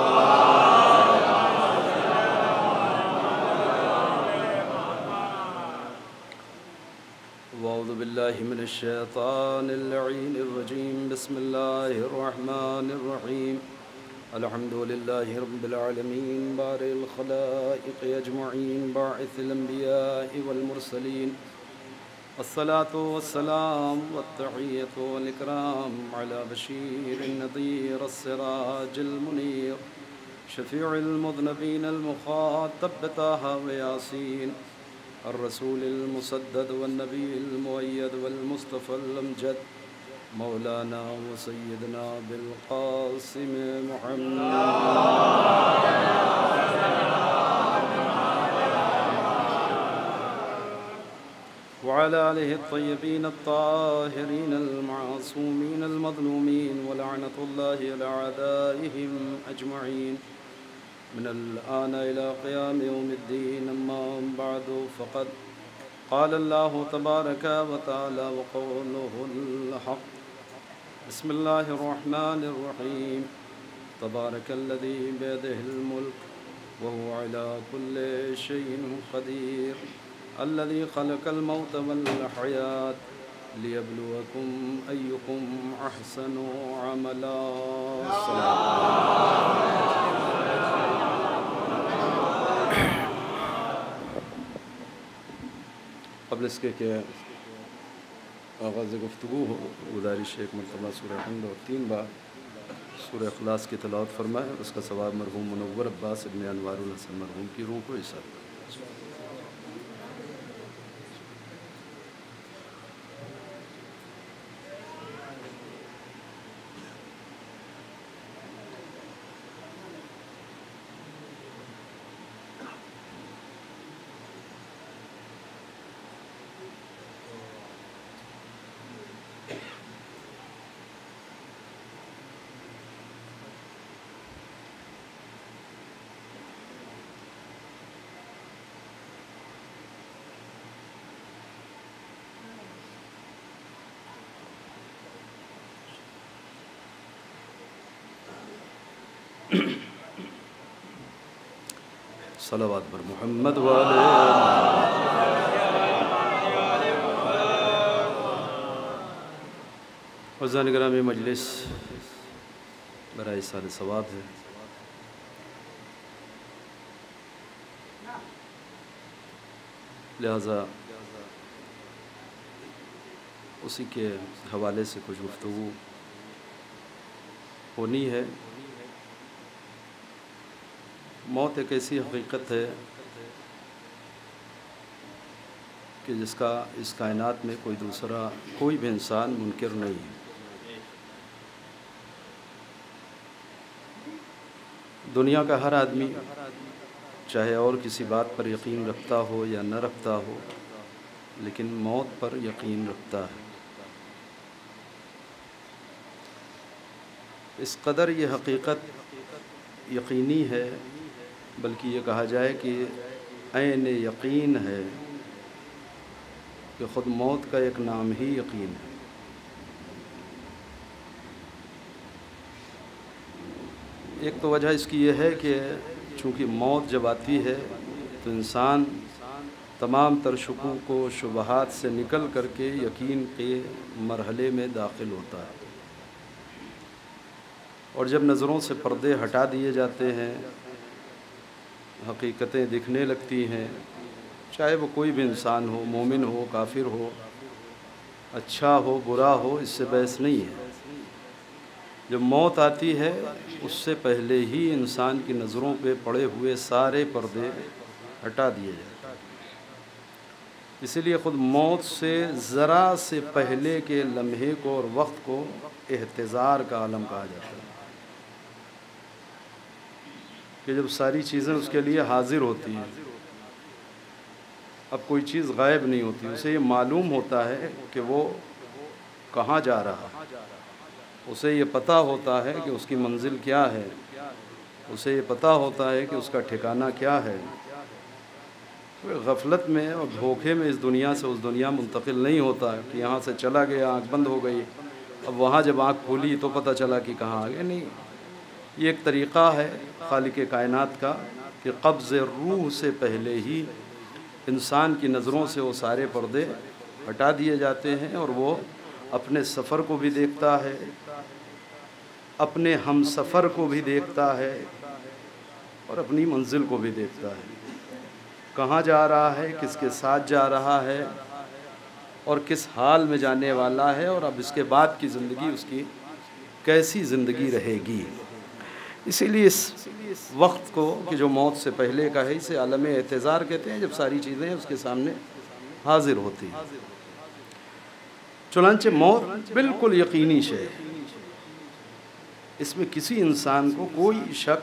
वअऊज़ु बिल्लाहि मिनश शैतानिर लईनिर रजीम। बिस्मिल्लाहिर रहमानिर रहीम। अल्हम्दुलिल्लाहि रब्बिल आलमीन बारिल खलाइक़ अजमईन बाइसिल अंबियाइ वल मुरसलीन। अस्सलातु वस्सलाम वत्तहिय्यतु वल इकराम अला बशीरिन नज़ीर अस्सिराजिल मुनीर शफीउल मुज़नबीन अल मुख़ातब बिताहा व यासीन अर्रसूलिल मुसद्दद वन नबील मुअय्यद वल मुस्तफ़ल अमजद मौलाना व सय्यदना बिल क़ासिम मुहम्मद व अला आलिहि अत्तय्यबीन अत्ताहिरीन अल मासूमीन अल मज़लूमीन व लअनतुल्लाहि अला अदाइहिम अजमईन मिनल आना इला क़ियाम यौमिद्दीन। अम्मा बअदु फ़क़द क़ाल अल्लाहु तबारक व तआला व क़ौलुहुल हक़। बिस्मिल्लाहिर रहमानिर रहीम। तबारकल्लज़ी बियदिहिल मुल्क व हुवा अला कुल्लि शैइन क़दीर। अल्लज़ी ख़लक़ल मौत वल हयात लियब्लुवकुम अय्युकुम अहसनु अमला। क़ब्ल इसके कि आगाज़ गुफ्तगू हो, गुज़ारिश एक मरतबा सूरह हम्द और तीन बार सूरह इख़लास की तिलावत फरमाएँ। उसका सवाब मरहूम मुनव्वर अब्बास इब्न अनवारुल हसन मरहूम की रूह को इरसाल। सलावत पर मोहम्मद वाले वज़ान ग्रामी मजलिस बराए साल सवाब है। लिहाजा उसी के हवाले से कुछ गुफ्तगू होनी है। मौत एक ऐसी हकीकत है कि जिसका इस कायनात में कोई दूसरा कोई भी इंसान मुनकिर नहीं है। दुनिया का हर आदमी चाहे और किसी बात पर यकीन रखता हो या न रखता हो, लेकिन मौत पर यकीन रखता है। इस कदर ये हकीकत यकीनी है, बल्कि ये कहा जाए कि ऐन यकीन है कि ख़ुद मौत का एक नाम ही यकीन है। एक तो वजह इसकी ये है कि चूँकि मौत जब आती है तो इंसान तमाम तर शुकूक व शुबहात से निकल करके यकीन के मरहले में दाखिल होता है। और जब नज़रों से पर्दे हटा दिए जाते हैं, हकीकतें दिखने लगती हैं, चाहे वो कोई भी इंसान हो, मोमिन हो, काफिर हो, अच्छा हो, बुरा हो, इससे बहस नहीं है। जब मौत आती है उससे पहले ही इंसान की नज़रों पे पड़े हुए सारे पर्दे हटा दिए जाते हैं। इसीलिए ख़ुद मौत से ज़रा से पहले के लम्हे को और वक्त को एहतिज़ार का आलम कहा जाता है, कि जब सारी चीज़ें उसके लिए हाजिर होती हैं। अब कोई चीज़ गायब नहीं होती, उसे ये मालूम होता है कि वो कहाँ जा रहा है, उसे ये पता होता है कि उसकी मंजिल क्या है, उसे ये पता होता है कि उसका ठिकाना क्या है। तो गफलत में और धोखे में इस दुनिया से उस दुनिया मुंतकिल नहीं होता कि यहाँ से चला गया, आँख बंद हो गई, अब वहाँ जब आँख खोली तो पता चला कि कहाँ आ गए। नहीं, ये एक तरीक़ा है खालिक कायनात का कि क़ब्ज़ रूह से पहले ही इंसान की नज़रों से वो सारे पर्दे हटा दिए जाते हैं और वो अपने सफ़र को भी देखता है, अपने हम सफ़र को भी देखता है और अपनी मंजिल को भी देखता है, कहाँ जा रहा है, किसके साथ जा रहा है और किस हाल में जाने वाला है, और अब इसके बाद की ज़िंदगी उसकी कैसी ज़िंदगी रहेगी। इसीलिए इस वक्त को कि जो मौत से पहले का है, इसे आलम एतज़ार कहते हैं, जब सारी चीज़ें उसके सामने हाजिर होती हैं। चुनांचे मौत बिल्कुल यकीनी शय है, इसमें किसी इंसान को कोई शक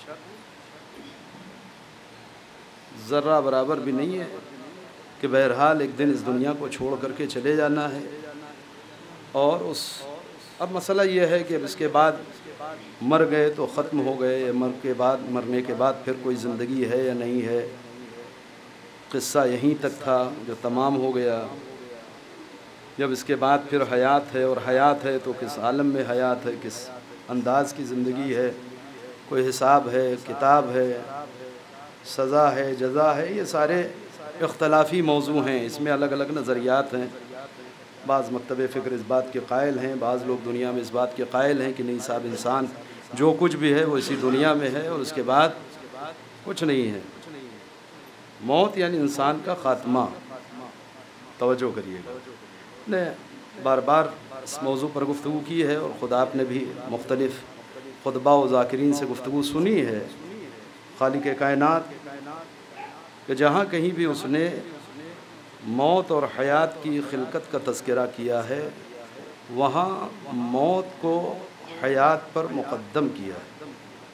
ज़र्रा बराबर भी नहीं है कि बहरहाल एक दिन इस दुनिया को छोड़ करके चले जाना है। और उस अब मसला ये है कि अब इसके बाद मर गए तो ख़त्म हो गए, मर के बाद मरने के बाद फिर कोई ज़िंदगी है या नहीं है। क़िस्सा यहीं तक था जो तमाम हो गया। जब इसके बाद फिर हयात है, और हयात है तो किस आलम में हयात है, किस अंदाज़ की ज़िंदगी है, कोई हिसाब है, किताब है, सज़ा है, जज़ा है, ये सारे इख्तलाफी मौजू हैं। इसमें अलग अलग नज़रियात हैं। बाज़ मकतब फ़िक्र इस बात के कायल हैं, बाज़ लोग दुनिया में इस बात के कायल हैं कि नहीं साहब, इंसान जो कुछ भी है वो इसी दुनिया में है और उसके बाद कुछ नहीं है। मौत यानी इंसान का ख़ात्मा। तवज्जो करिएगा, ने बार बार इस मौजू पर गुफ्तगू की है और ख़ुद आपने भी मुख्तलिफ़ खुतबा व ज़ाकिरीन से गुफ्तगू सुनी है। खालिक कायनात कि जहाँ कहीं भी उसने मौत और हयात की खिलकत का तज़किरा किया है, वहाँ मौत को हयात पर मुक़द्दम किया है।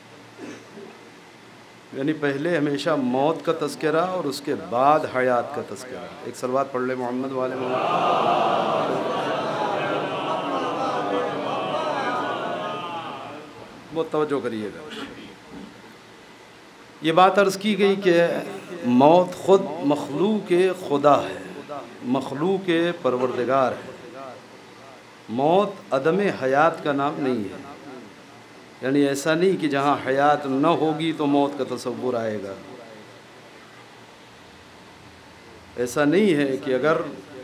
यानी पहले हमेशा मौत का तज़किरा और उसके बाद हयात का तज़किरा। एक सलवात पढ़ ले मोहम्मद वाले मोहम्मद। बहुत तवज्जो करिएगा। ये बात अर्ज़ की गई कि मौत ख़ुद मखलूक खुदा है, मखलूक परवरदिगार है। मौत अदम हयात का नाम नहीं है। यानी ऐसा नहीं कि जहाँ हयात न होगी तो मौत का तसव्वुर आएगा। ऐसा नहीं है कि अगर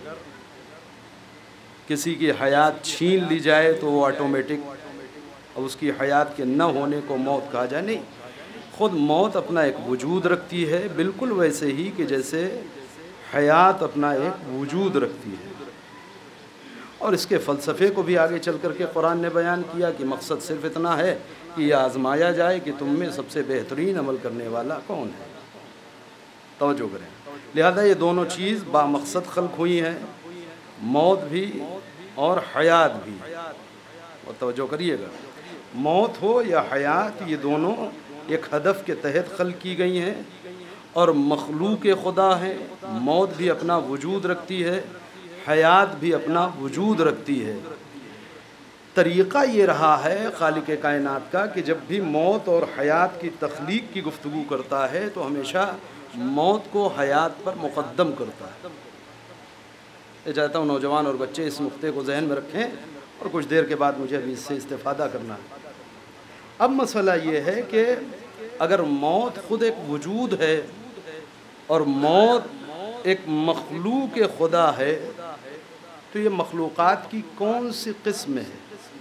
किसी की हयात छीन ली जाए तो वो ऑटोमेटिक अब उसकी हयात के न होने को मौत कहा जाए। नहीं, ख़ुद मौत अपना एक वजूद रखती है, बिल्कुल वैसे ही कि जैसे हयात अपना एक वजूद रखती है। और इसके फ़लसफ़े को भी आगे चल कर के कुरान ने बयान किया कि मकसद सिर्फ़ इतना है कि यह आज़माया जाए कि तुम में सबसे बेहतरीन अमल करने वाला कौन है। तवज्जो करें, लिहाजा ये दोनों चीज़ बामकसद खल्क़ हुई हैं, मौत भी और हयात भी। और तवज्जो करिएगा, मौत हो या हयात, ये दोनों एक हदफ के तहत खल्क़ की गई हैं और मखलूक खुदा हैं। मौत भी अपना वजूद रखती है, हयात भी अपना वजूद रखती है। तरीक़ा ये रहा है खालिक कायनात का कि जब भी मौत और हयात की तख्लीक की गुफ्तगू करता है तो हमेशा मौत को हयात पर मुक़द्दम करता है। मैं चाहता हूँ नौजवान और बच्चे इस नुक्ते को जहन में रखें और कुछ देर के बाद मुझे अभी इससे इस्तेफ़ादा करना है। अब मसला ये है कि अगर मौत ख़ुद एक वजूद है और मौत एक मखलूक खुदा है, तो ये मखलूक़ात की कौन सी किस्म है?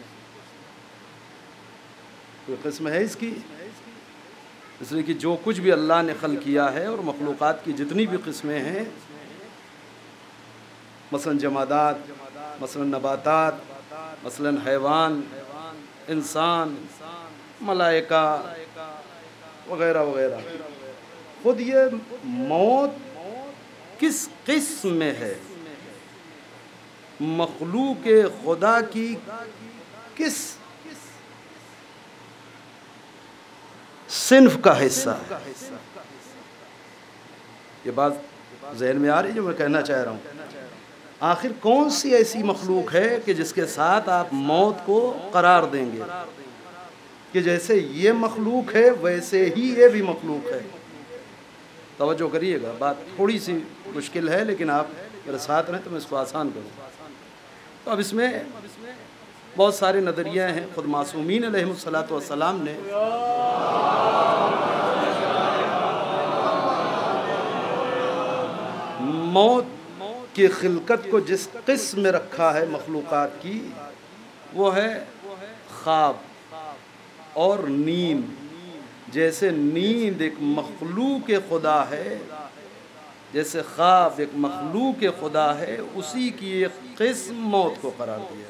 कोई किस्म है इसकी? इसलिए कि जो कुछ भी अल्लाह ने खल्क़ किया है और मखलूक़ात की जितनी भी किस्में हैं, मसलन जमादात, मसलन नबातात, मसलन हैवान, इंसान, मलाइका वगैरह वगैरह, खुद ये मौत किस किस्म में है, मखलूक खुदा की किस सिन्फ का हिस्सा है? ये बात जहन में आ रही जो मैं कहना चाह रहा हूँ? आखिर कौन सी ऐसी मखलूक है कि जिसके साथ आप मौत को करार देंगे कि जैसे ये मखलूक है वैसे ही ये भी मखलूक है? तवज्जो करिएगा, बात थोड़ी सी मुश्किल है, लेकिन आप मेरे साथ रहें तो मैं इसको आसान करूँ। तो अब इसमें बहुत सारे नज़रिया हैं। ख़ुद मासूमीन अलैहिमुस्सलातु वस्सलाम ने मौत की खिलकत को जिस किस्म में रखा है मखलूक़ात की, वो है ख्वाब और नींद। जैसे नींद एक मखलूक खुदा है, जैसे ख्वाब एक मखलूक खुदा है, उसी की एक किस्म मौत को करार दिया है।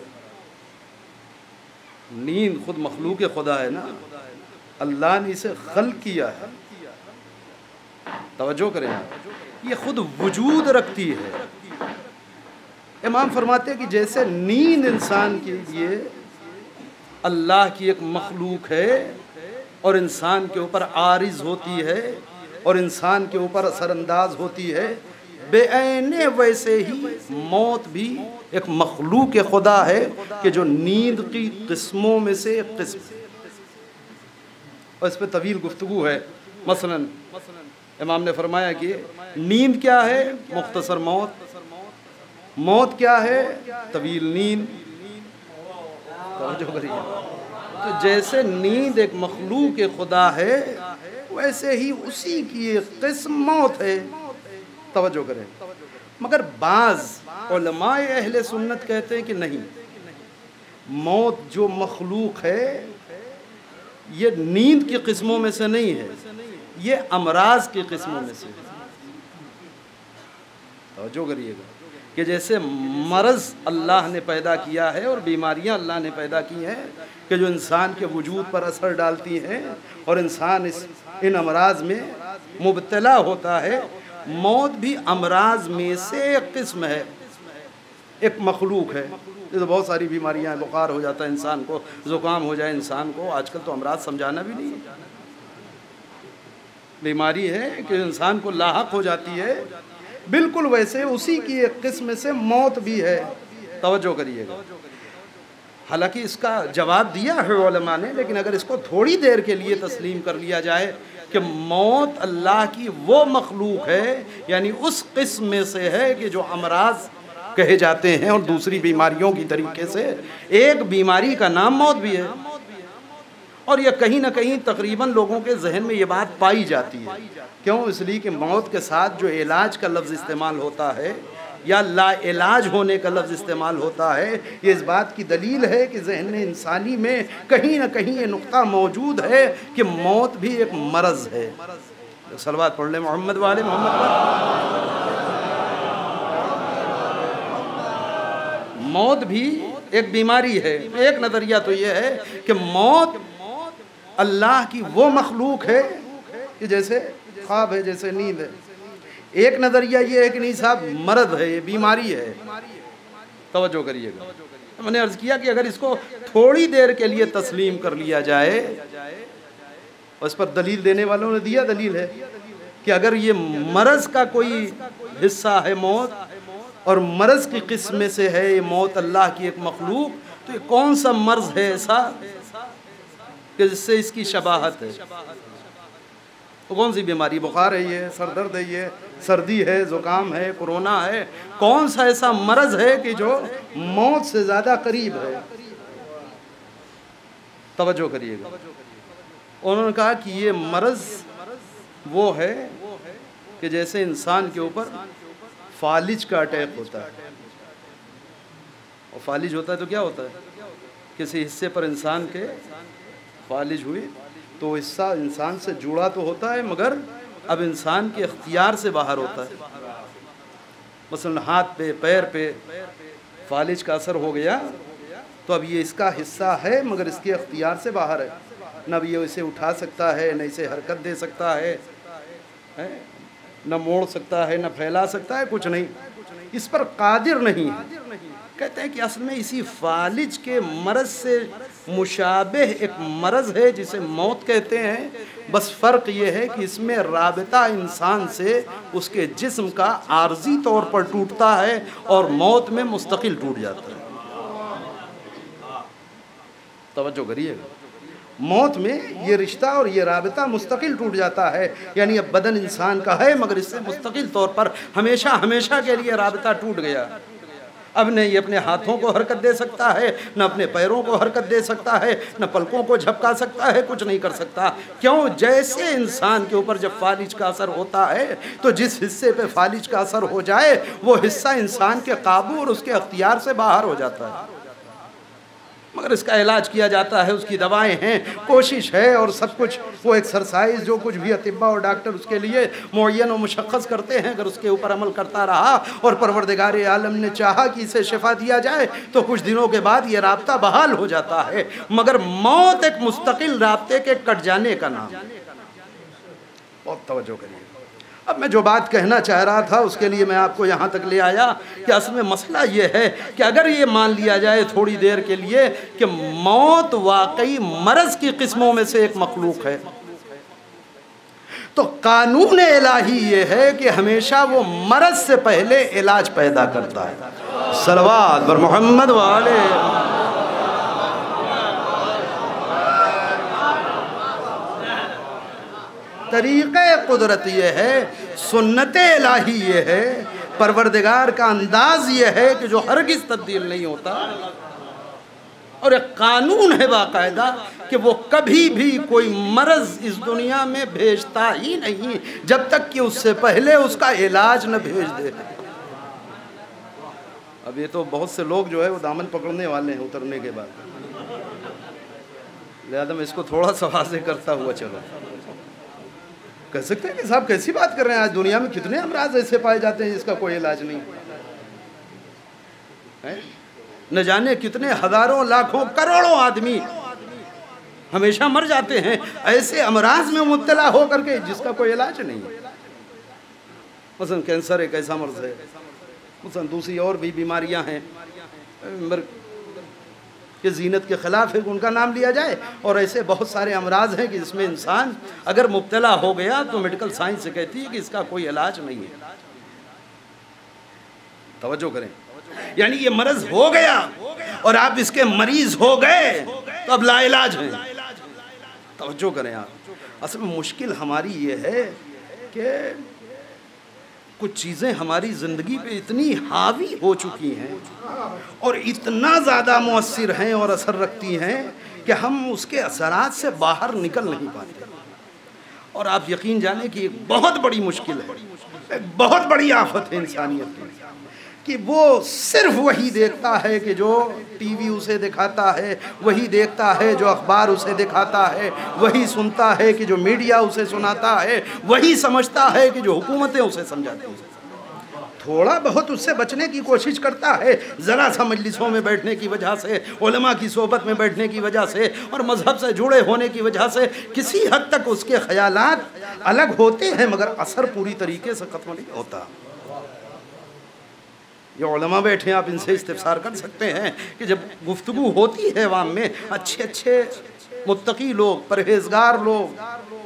नींद खुद मखलूक खुदा है ना, अल्लाह ने इसे खल्क किया है। तवज्जो करें, ये खुद वजूद रखती है। इमाम फरमाते हैं कि जैसे नींद इंसान के लिए अल्लाह की एक मखलूक है और इंसान के ऊपर आरिज होती है और इंसान के ऊपर असरअंदाज होती है, बेऐने वैसे ही मौत भी एक मखलूक खुदा है कि जो नींद की किस्मों में से एक किस्म है। और इस पर तवील गुफ्तगू है। मसलन इमाम ने फरमाया कि नींद क्या है? मुख्तसर मौत। मौत क्या है? तवील नींद। तो जैसे नींद एक मखलूक खुदा है, वैसे ही उसी की एक किस्म मौत है। तवज्जो करें। मगर बाज़ उलमाए अहले सुन्नत कहते हैं कि नहीं, मौत जो मखलूक है ये नींद की किस्मों में से नहीं है, ये अमराज की किस्मों में से है। तवज्जो करिएगा कि जैसे मरज़ अल्लाह ने पैदा किया है और बीमारियां अल्लाह ने पैदा की हैं कि जो इंसान के वजूद पर असर डालती हैं और इंसान इस इन अमराज में मुब्तला होता है, मौत भी अमराज में से एक किस्म है, एक मखलूक है। जैसे बहुत सारी बीमारियां हैं, बुखार हो जाता है इंसान को, ज़ुकाम हो जाए इंसान को, आजकल तो अमराज समझाना भी नहीं है, बीमारी है कि इंसान को लाहक हो जाती है। बिल्कुल वैसे उसी की एक किस्म से मौत भी है। तवज्जो करिएगा। हालांकि इसका जवाब दिया है उलमा ने, लेकिन अगर इसको थोड़ी देर के लिए तस्लीम कर लिया जाए कि मौत अल्लाह की वो मखलूक है, यानी उस किस्म में से है कि जो अमराज कहे जाते हैं और दूसरी बीमारियों की तरीके से एक बीमारी का नाम मौत भी है। और यह कहीं ना कहीं तकरीबन लोगों के जहन में ये बात पाई जाती है। क्यों? इसलिए कि मौत के साथ जो इलाज का लफ्ज़ इस्तेमाल होता है या ला इलाज होने का लफ्ज़ इस्तेमाल होता है, ये इस बात की दलील है कि जहन इंसानी में कहीं ना कहीं ये नुक्ता मौजूद है कि मौत भी एक मरज़ है। सलवात पढ़ ले मोहम्मद वाले मोहम्मद वाले। मौत भी एक बीमारी है। एक नज़रिया तो ये है कि मौत अल्लाह की वो मखलूक है कि जैसे ख्वाब है, जैसे नींद है। एक नज़रिया ये है कि नहीं साहब, मर्द है, ये बीमारी है। तवज्जो करिएगा। मैंने अर्ज़ किया कि अगर इसको थोड़ी देर के लिए तस्लीम कर लिया जाए, और इस पर दलील देने वालों ने दिया दलील है कि अगर ये मरज़ का कोई हिस्सा है मौत और मरज़ की किस्म में से है ये मौत अल्लाह की एक मखलूक, तो ये कौन सा मर्ज़ है ऐसा कि जिससे इसकी शबाहत है? तो कौन सी बीमारी? बुखार है, ये सर दर्द है, ये सर्दी है, ज़ुकाम है, कोरोना है। कौन सा ऐसा मरज़ है कि जो मौत से ज़्यादा करीब है? तवज्जो करिएगा। उन्होंने कहा कि ये मरज़ वो है कि जैसे इंसान के ऊपर फालिज का अटैक होता है। और फालिज होता है तो क्या होता है? किसी हिस्से पर इंसान के फालिज हुई तो हिस्सा इंसान से जुड़ा तो होता है, मगर अब इंसान के इख्तियार से बाहर होता है। मसलन हाथ पे, पैर पे फालिज का असर हो गया तो अब ये इसका हिस्सा है मगर इसके इख्तियार से बाहर है। न अब ये इसे उठा सकता है, न इसे हरकत दे सकता है, है? न मोड़ सकता है, न फैला सकता है, कुछ नहीं, इस पर कादिर नहीं है। कहते हैं कि असल में इसी फालिज के मरज़ से मुशाबिह एक मरज़ है जिसे मौत कहते हैं, बस फ़र्क ये है कि इसमें राबिता इंसान से उसके जिस्म का आर्जी तौर पर टूटता है और मौत में मुस्तकिल टूट जाता है। तवज्जो करिएगा, मौत में ये रिश्ता और ये राबिता मुस्तकिल टूट जाता है। यानी अब बदन इंसान का है मगर इससे मुस्तकिल तौर पर हमेशा हमेशा के लिए राबिता टूट गया। अब न ये अपने हाथों को हरकत दे सकता है, न अपने पैरों को हरकत दे सकता है, न पलकों को झपका सकता है, कुछ नहीं कर सकता। क्यों? जैसे इंसान के ऊपर जब फालिज का असर होता है तो जिस हिस्से पे फालिज का असर हो जाए वो हिस्सा इंसान के काबू और उसके अख्तियार से बाहर हो जाता है। मगर इसका इलाज किया जाता है, उसकी दवाएं हैं, कोशिश है और सब कुछ, वो एक्सरसाइज जो कुछ भी अतिब्बा और डॉक्टर उसके लिए मुअय्यन और मुशख्खस करते हैं, अगर उसके ऊपर अमल करता रहा और परवरदिगार आलम ने चाहा कि इसे शिफा दिया जाए तो कुछ दिनों के बाद ये राब्ता बहाल हो जाता है। मगर मौत एक मुस्तकिल राब्ते के कट जाने का नाम। बहुत तवज्जो करिए। अब मैं जो बात कहना चाह रहा था उसके लिए मैं आपको यहाँ तक ले आया कि असल में मसला ये है कि अगर ये मान लिया जाए थोड़ी देर के लिए कि मौत वाकई मरज़ की किस्मों में से एक मखलूक है, तो कानून इलाही ये है कि हमेशा वो मरज़ से पहले इलाज पैदा करता है। सलवात बर मोहम्मद वाले। तरीक़े कुदरत ये है, सुन्नत इलाही ये है, परवरदिगार का अंदाज ये है कि जो हरगिज़ तब्दील नहीं होता, और एक कानून है बाकायदा कि वो कभी भी कोई मरज़ इस दुनिया में भेजता ही नहीं जब तक कि उससे पहले उसका इलाज न भेज दे। अब ये तो बहुत से लोग जो है वो दामन पकड़ने वाले हैं उतरने के बाद, लिहाजा मैं इसको थोड़ा सा वाज़ेह करता हुआ चलो। कह सकते हैं कि साहब कैसी बात कर रहे हैं, आज दुनिया में कितने अमराज ऐसे पाए जाते हैं जिसका कोई इलाज नहीं है। न जाने कितने हजारों लाखों करोड़ों आदमी हमेशा मर जाते हैं ऐसे अमराज में मुब्तला हो करके जिसका कोई इलाज नहीं है। मसलन कैंसर एक ऐसा मर्ज है, मसलन दूसरी और भी बीमारियां हैं कि जीनत के ख़िलाफ़ है उनका नाम लिया जाए, और ऐसे बहुत सारे अमराज हैं कि जिसमें इंसान अगर मुब्तला हो गया तो मेडिकल साइंस से कहती है कि इसका कोई इलाज नहीं है। तवज्जो करें, यानी ये मरज़ हो गया और आप इसके मरीज़ हो गए तो अब लाइलाज हैं। तवज्जो करें आप, असल में मुश्किल हमारी ये है कि कुछ चीज़ें हमारी ज़िंदगी पे इतनी हावी हो चुकी हैं और इतना ज़्यादा मुअस्सिर हैं और असर रखती हैं कि हम उसके असरात से बाहर निकल नहीं पाते। और आप यकीन जाने कि एक बहुत बड़ी मुश्किल है, एक बहुत बड़ी आफत है इंसानियत की, कि वो सिर्फ वही देखता है कि जो टीवी उसे दिखाता है, वही देखता है जो अखबार उसे दिखाता है, वही सुनता है कि जो मीडिया उसे सुनाता है, वही समझता है कि जो हुकूमतें उसे समझाती हैं। थोड़ा बहुत उससे बचने की कोशिश करता है, ज़रा सा मजलिसों में बैठने की वजह से, उलमा की सोबत में बैठने की वजह से और मज़हब से जुड़े होने की वजह से किसी हद तक उसके ख़यालात अलग होते हैं, मगर असर पूरी तरीके से ख़त्म नहीं होता। ये उलमा बैठे हैं, आप इनसे इस्तिफ़सार कर सकते हैं कि जब गुफ्तगू होती है अवाम में, अच्छे अच्छे मुत्तकी लोग, परहेजगार लोग,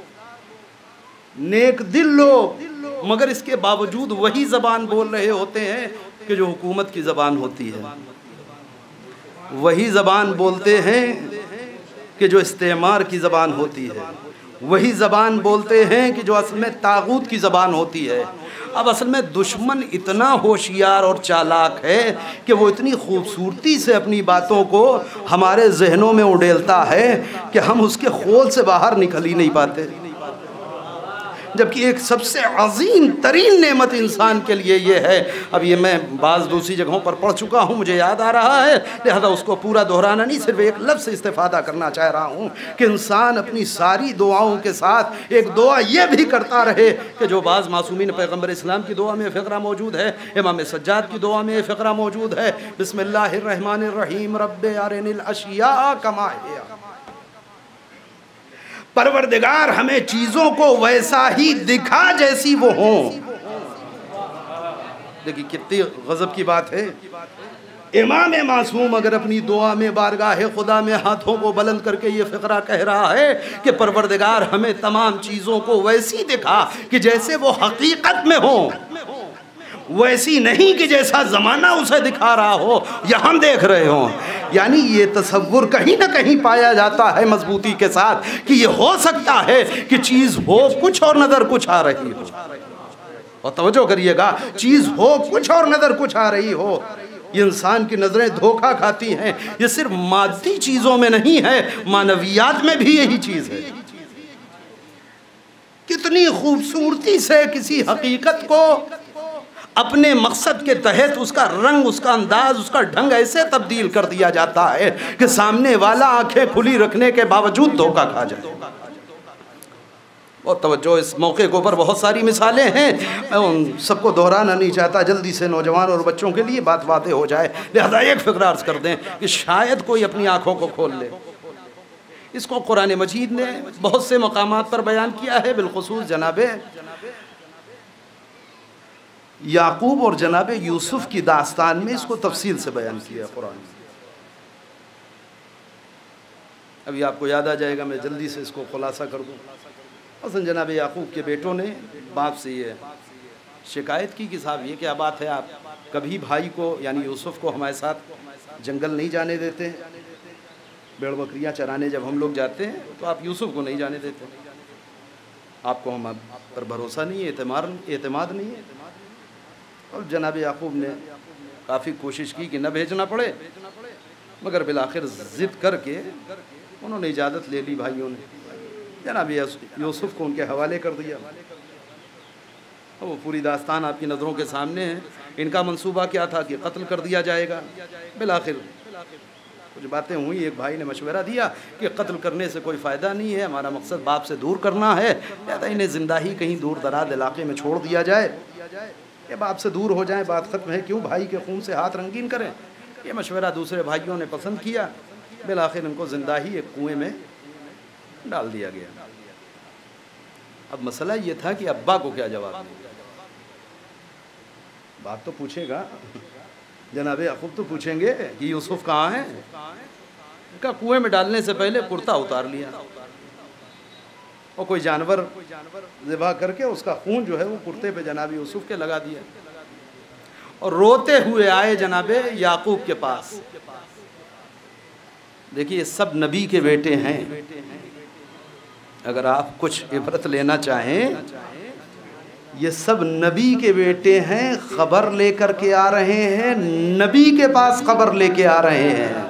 नेक दिल लोग, मगर इसके बावजूद वही ज़बान बोल रहे होते हैं कि जो हुकूमत की ज़बान होती है, वही ज़बान बोलते हैं कि जो इस्तेमार की ज़बान होती है, वही ज़बान बोलते हैं कि जो असल में तागूत की ज़बान होती है। अब असल में दुश्मन इतना होशियार और चालाक है कि वो इतनी खूबसूरती से अपनी बातों को हमारे जहनों में उड़ेलता है कि हम उसके खोल से बाहर निकल ही नहीं पाते। जबकि एक सबसे अजीम तरीन नेमत इंसान के लिए ये है, अब ये मैं बाज़ दूसरी जगहों पर पढ़ चुका हूँ, मुझे याद आ रहा है, लिहाजा उसको पूरा दोहराना नहीं, सिर्फ एक लफ्ज़ से इस्तेफ़ादा करना चाह रहा हूँ कि इंसान अपनी सारी दुआओं के साथ एक दुआ ये भी करता रहे कि जो बाज़ मासूमीन पैगम्बर इस्लाम की दुआ में फ़िक्रा मौजूद है, इमाम सज्जाद की दुआ में फ़िक्रा मौजूद है, बिस्मिल्लाहिर्रहमानिर्रहीम रब्बे अरिनिल अशिया कमा हिया। परवरदिगार हमें चीज़ों को वैसा ही दिखा जैसी वो हों। देखिए कितनी गज़ब की बात है इमाम मासूम अगर अपनी दुआ में बारगाह खुदा में हाथों को बुलंद करके ये फ़िक्रा कह रहा है कि परवरदिगार हमें तमाम चीज़ों को वैसी दिखा कि जैसे वो हकीकत में हो, वैसी नहीं कि जैसा ज़माना उसे दिखा रहा हो या हम देख रहे हों। यानी ये तसव्वुर कहीं ना कहीं पाया जाता है मजबूती के साथ कि ये हो सकता है कि चीज़ हो कुछ और नज़र कुछ आ रही हो। और तवज्जो करिएगा, चीज़ हो कुछ और नज़र कुछ आ रही हो। ये इंसान की नज़रें धोखा खाती हैं। ये सिर्फ मादी चीज़ों में नहीं है, मानवियात में भी यही चीज़ है। कितनी खूबसूरती से किसी हकीकत को अपने मकसद के तहत उसका रंग, उसका अंदाज, उसका ढंग ऐसे तब्दील कर दिया जाता है कि सामने वाला आंखें खुली रखने के बावजूद धोखा खा जाए। और तवज्जो, इस मौके के ऊपर बहुत सारी मिसालें हैं, मैं उन सबको दोहराना नहीं चाहता, जल्दी से नौजवान और बच्चों के लिए बात वादे हो जाए। लिहाजा एक फ़िक्रा अर्ज़ कर दें कि शायद कोई अपनी आँखों को खोल ले। इसको कुरान मजीद ने बहुत से मकामात पर बयान किया है, बिलखुसूस जनाबे याकूब और जनाबे यूसुफ की दास्तान में इसको तफसील से बयान किया है कुरान। अभी आपको याद आ जाएगा, मैं जल्दी से इसको खुलासा कर दूँ। हसन जनाब याकूब के बेटों ने बाप से ये शिकायत की कि साहब ये क्या बात है, आप कभी भाई को यानी यूसुफ को हमारे साथ जंगल नहीं जाने देते, भेड़ बकरियाँ चराने जब हम लोग जाते हैं तो आप यूसुफ को नहीं जाने देते, आपको हम पर भरोसा नहीं है, एतमाद एतमाद नहीं है। और जनाब याकूब ने काफ़ी कोशिश की कि न भेजना पड़े, मगर बिलाखिर ज़िद करके उन्होंने इजाज़त ले ली भाइयों ने। जनाब यूसुफ को उनके हवाले कर दिया। वो पूरी दास्तान आपकी नज़रों के सामने है। इनका मंसूबा क्या था कि कत्ल कर दिया जाएगा। बिलाखिर कुछ बातें हुई, एक भाई ने मशवरा दिया कि कत्ल करने से कोई फ़ायदा नहीं है, हमारा मकसद बाप से दूर करना है, या इन्हें ज़िंदा ही कहीं दूर दराज इलाके में छोड़ दिया जाए, ये बाप से दूर हो जाए, बात ख़त्म है, क्यों भाई के खून से हाथ रंगीन करें। ये मशवरा दूसरे भाइयों ने पसंद किया। बिलाखिर इनको ज़िंदा ही एक कुएँ में डाल दिया गया। अब मसला ये था कि अब्बा को क्या जवाब दें। बात तो पूछेगा, जनाब याकूब तो पूछेंगे कि यूसुफ कहाँ है। इनका कुएं में डालने से पहले कुर्ता उतार लिया और कोई जानवर ज़िबा करके उसका खून जो है वो कुर्ते पे जनाब यूसुफ के लगा दिया और रोते हुए आए जनाबे याकूब के पास। देखिए सब नबी के बेटे हैं। अगर आप कुछ इबरत लेना चाहें, ये सब नबी के बेटे हैं, खबर लेकर के आ रहे हैं, नबी के पास खबर लेके आ रहे हैं।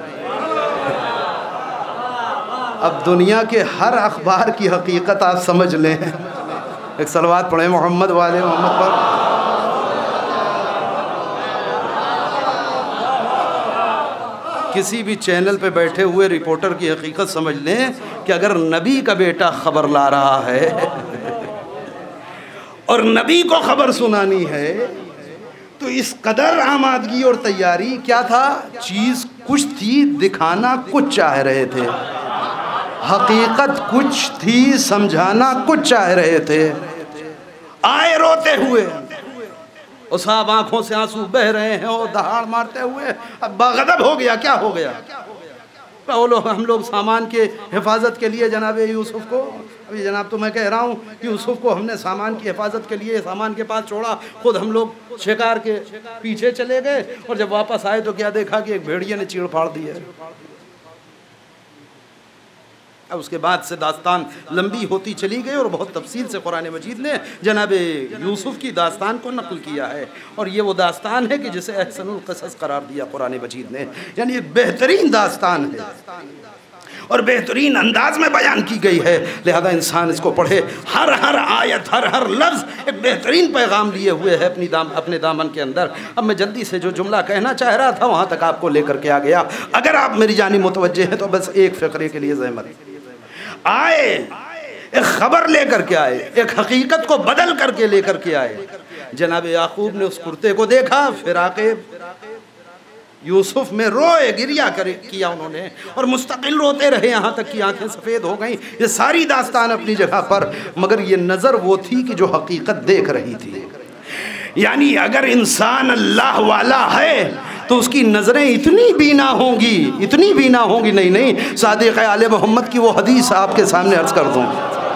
अब दुनिया के हर अखबार की हकीकत आप समझ लें। एक सलवात पढ़े मोहम्मद वाले मोहम्मद पर। किसी भी चैनल पे बैठे हुए रिपोर्टर की हकीकत समझ लें कि अगर नबी का बेटा खबर ला रहा है और नबी को खबर सुनानी है तो इस कदर आमादगी और तैयारी क्या था। चीज़ कुछ थी, दिखाना कुछ चाह रहे थे, हकीकत कुछ थी, समझाना कुछ चाह रहे थे। आए रोते हुए और साहब आंखों से आंसू बह रहे हैं और दहाड़ मारते हुए। अब बागदब हो गया, क्या हो गया। बोलो हम लोग सामान के हिफाजत के लिए जनाब यूसुफ को, अभी जनाब तो मैं कह रहा हूँ कि यूसुफ को हमने सामान की हिफाजत के लिए सामान के पास छोड़ा, खुद हम लोग शिकार के पीछे चले गए और जब वापस आए तो क्या देखा कि एक भेड़िए ने चीड़ फाड़ दी है। अब उसके बाद से दास्तान लंबी होती चली गई और बहुत तफसील से कुरान मजीद ने जनाब यूसुफ की दास्तान को नकल किया है। और ये वो दास्तान है कि जिसे अहसनुल क़सस करार दिया कुरान मजीद ने, यानी एक बेहतरीन दास्तान है और बेहतरीन अंदाज में बयान की गई है। लिहाजा इंसान इसको पढ़े, हर हर आयत, हर हर लफ्ज़ एक बेहतरीन पैगाम लिए हुए है अपनी दाम अपने दामन के अंदर। अब मैं जल्दी से जो जुमला कहना चाह रहा था वहाँ तक आपको लेकर के आ गया। अगर आप मेरी जानिब मुतवज्जे हैं तो बस एक फ़िक्रे के लिए ज़हमत आए, एक खबर लेकर के आए, एक हकीकत को बदल करके लेकर के आए। जनाब याकूब ने उस कुर्ते को देखा, फिराके यूसुफ में रोए, गिरिया करे किया उन्होंने और मुस्तकिल रोते रहे, यहाँ तक कि आंखें सफ़ेद हो गईं। ये सारी दास्तान अपनी जगह पर, मगर ये नज़र वो थी कि जो हकीकत देख रही थी। यानी अगर इंसान अल्लाह वाला है तो उसकी नज़रें इतनी बीना होंगी, इतनी बीना होंगी। नहीं नहीं, सादिक़ आले मोहम्मद की वो हदीस आपके सामने अर्ज़ कर दूँ,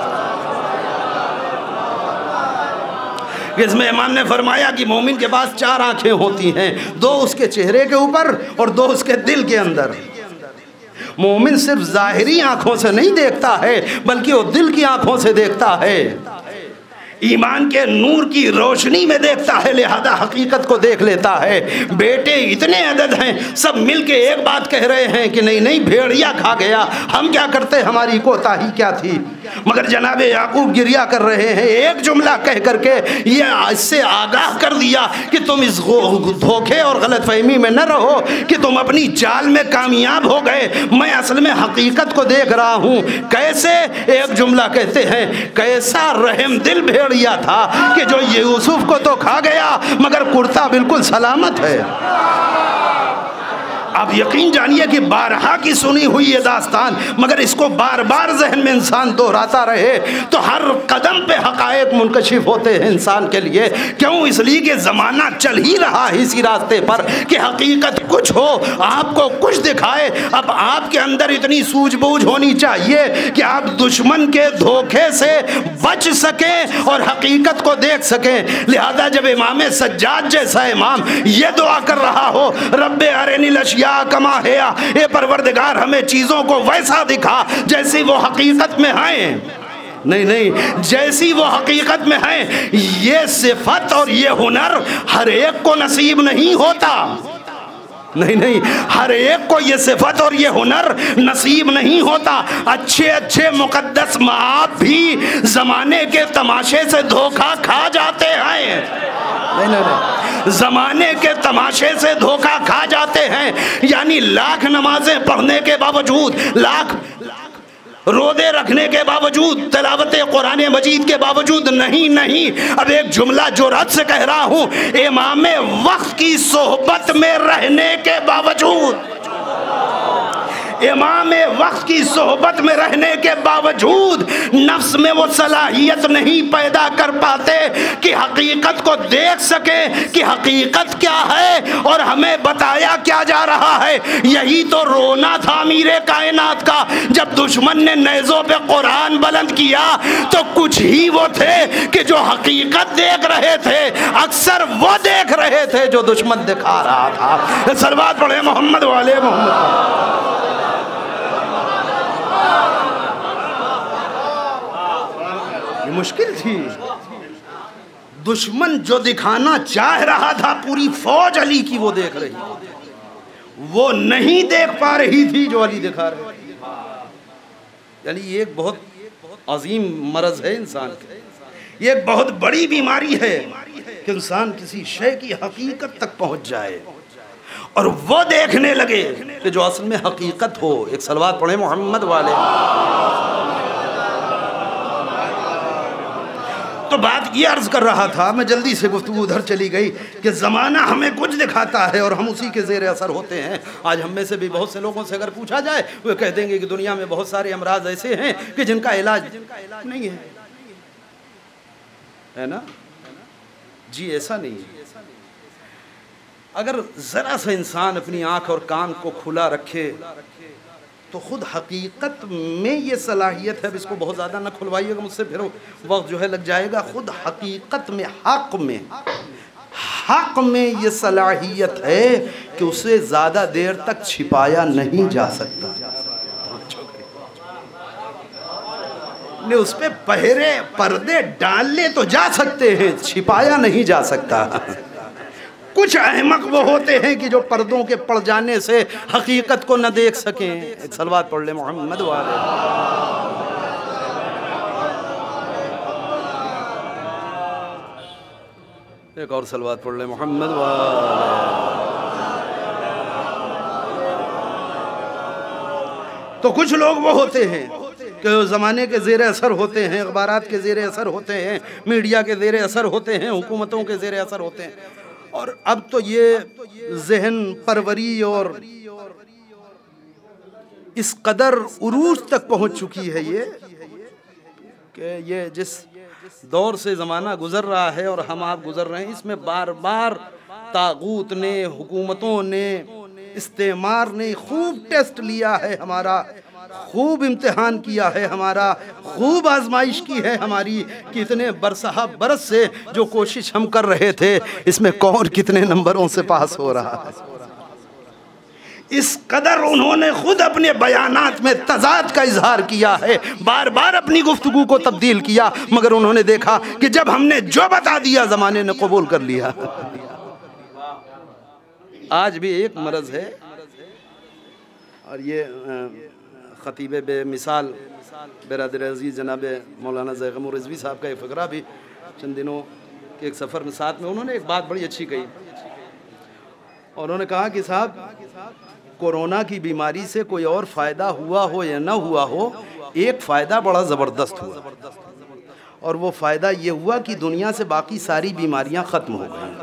इसमें इमाम ने फरमाया कि मोमिन के पास चार आंखें होती हैं, दो उसके चेहरे के ऊपर और दो उसके दिल के अंदर। मोमिन सिर्फ ज़ाहिरी आंखों से नहीं देखता है, बल्कि वो दिल की आंखों से देखता है, ईमान के नूर की रोशनी में देखता है, लिहाजा हकीकत को देख लेता है। बेटे इतने अदद हैं, सब मिलके एक बात कह रहे हैं कि नहीं नहीं भेड़िया खा गया, हम क्या करते, हमारी कोताही क्या थी। मगर जनाब याकूब गिरिया कर रहे हैं, एक जुमला कह करके ये इससे आगाह कर दिया कि तुम इस धोखे और गलतफहमी में न रहो कि तुम अपनी चाल में कामयाब हो गए, मैं असल में हकीकत को देख रहा हूँ। कैसे? एक जुमला कहते हैं, कैसा रहम दिल भेड़िया था कि जो यूसुफ को तो खा गया मगर कुर्ता बिल्कुल सलामत है। आप यकीन जानिए कि बारहा की सुनी हुई ये दास्तान, मगर इसको बार बार जहन में इंसान दोहराता रहे तो हर कदम पे हकायक मुनकशिफ होते हैं इंसान के लिए। क्यों? इसलिए कि ज़माना चल ही रहा है इसी रास्ते पर कि हकीकत कुछ हो, आपको कुछ दिखाए। अब आपके अंदर इतनी सूझबूझ होनी चाहिए कि आप दुश्मन के धोखे से बच सकें और हकीकत को देख सकें। लिहाजा जब इमाम सज्जाद जैसा इमाम ये दुआ कर रहा हो, रब्बे अरिनिल अशिया कमा है, ये परवरदिगार हमें चीज़ों को वैसा दिखा जैसी वो हकीकत में हैं, नहीं नहीं जैसी वो हकीकत में है। ये सिफत और ये हुनर हर एक को नसीब नहीं होता, नहीं नहीं हर एक को ये सिफत और ये हुनर नसीब नहीं होता। अच्छे अच्छे मुकद्दस माँ भी ज़माने के तमाशे से धोखा खा जाते हैं, नहीं नहीं नहीं ज़माने के तमाशे से धोखा खा जाते हैं। यानी लाख नमाजें पढ़ने के बावजूद, लाख रोदे रखने के बावजूद, तिलावत कुरान मजीद के बावजूद, नहीं नहीं अब एक जुमला जुर्रत से कह रहा हूँ, इमाम वक्त की सोहबत में रहने के बावजूद, इमाम वक्त की सोहबत में रहने के बावजूद नफ्स में वो सलाहियत नहीं पैदा कर पाते कि हकीकत को देख सके कि हकीकत क्या है और हमें बताया क्या जा रहा है। यही तो रोना था अमीरे कायनात का, जब दुश्मन ने नेज़ों पे कुरान बुलंद किया तो कुछ ही वो थे कि जो हकीकत देख रहे थे, अक्सर वो देख रहे थे जो दुश्मन दिखा रहा था। सलवात पढ़े मोहम्मद वाले मोहम्मद। मुश्किल थी, दुश्मन जो दिखाना चाह रहा था पूरी फौज अली की वो देख रही, वो नहीं देख पा रही थी जो अली दिखा रहे थे। यानी ये एक बहुत अजीम मरज है इंसान का, ये एक बहुत बड़ी बीमारी है कि इंसान किसी शय की हकीकत तक पहुंच जाए और वो देखने लगे कि जो असल में हकीकत हो। एक सलवात पढ़े मोहम्मद वाले। तो बात ये अर्ज कर रहा था, मैं जल्दी से गुफ्तगू उधर चली गई कि ज़माना हमें कुछ दिखाता है और हम उसी के ज़ेर असर होते हैं। आज हम में से भी बहुत से लोगों से अगर पूछा जाए, वे कह देंगे कि दुनिया में बहुत सारे अमराज ऐसे हैं कि जिनका इलाज नहीं है, है ना जी? ऐसा नहीं है। अगर ज़रा सा इंसान अपनी आँख और कान को खुला रखे तो खुद हकीकत में ये सलाहियत है। अब इसको बहुत ज़्यादा ना खुलवाइएगा मुझसे, फिर वक्त जो है लग जाएगा। खुद हकीकत में, हक़ में, हक़ में ये सलाहियत है कि उसे ज़्यादा देर तक छिपाया नहीं जा सकता। ने उस पर पहरे पर्दे डालने तो जा सकते हैं, छिपाया नहीं जा सकता। कुछ अहमक वो होते हैं कि जो पर्दों के पड़ जाने से हकीकत को न देख सकें। एक सलवात पढ़ ले मोहम्मद वाले। एक और सलवात पढ़ ले मोहम्मद वाले। तो कुछ लोग वो होते हैं कि ज़माने के ज़ेर असर होते हैं, अखबारात के ज़ेर असर होते हैं, मीडिया के ज़ेर असर होते हैं, हुकूमतों के ज़ेर असर होते हैं। और अब तो ये जहन परवरी और इस कदर उरूज तक पहुंच चुकी है ये कि ये जिस दौर से ज़माना गुज़र रहा है और हम आप गुज़र रहे हैं, इसमें बार बार तागूत ने, हुकूमतों ने, इस्तेमार ने खूब टेस्ट लिया है हमारा, खूब इम्तिहान किया है हमारा, खूब आजमाइश की है हमारी कि इतने बरसहा बरस से जो कोशिश हम कर रहे थे इसमें कौन कितने नंबरों से पास हो रहा है। इस कदर उन्होंने खुद अपने बयानात में तजाद का इजहार किया है, बार बार अपनी गुफ्तगू को तब्दील किया, मगर उन्होंने देखा कि जब हमने जो बता दिया ज़माने ने कबूल कर लिया। आज भी एक मरज़ है, और ये ख़तीब बेमिसाल बिरादर अज़ीज़ जनाब मौलाना ज़ैगम रिज़वी साहब का एक फ़करा भी चंद दिनों के एक सफ़र में साथ में उन्होंने एक बात बड़ी अच्छी कही, और उन्होंने कहा कि साहब कोरोना की बीमारी से कोई और फ़ायदा हुआ हो या ना हुआ हो, एक फ़ायदा बड़ा ज़बरदस्त हुआ, और वो फ़ायदा ये हुआ कि दुनिया से बाकी सारी बीमारियां ख़त्म हो गई।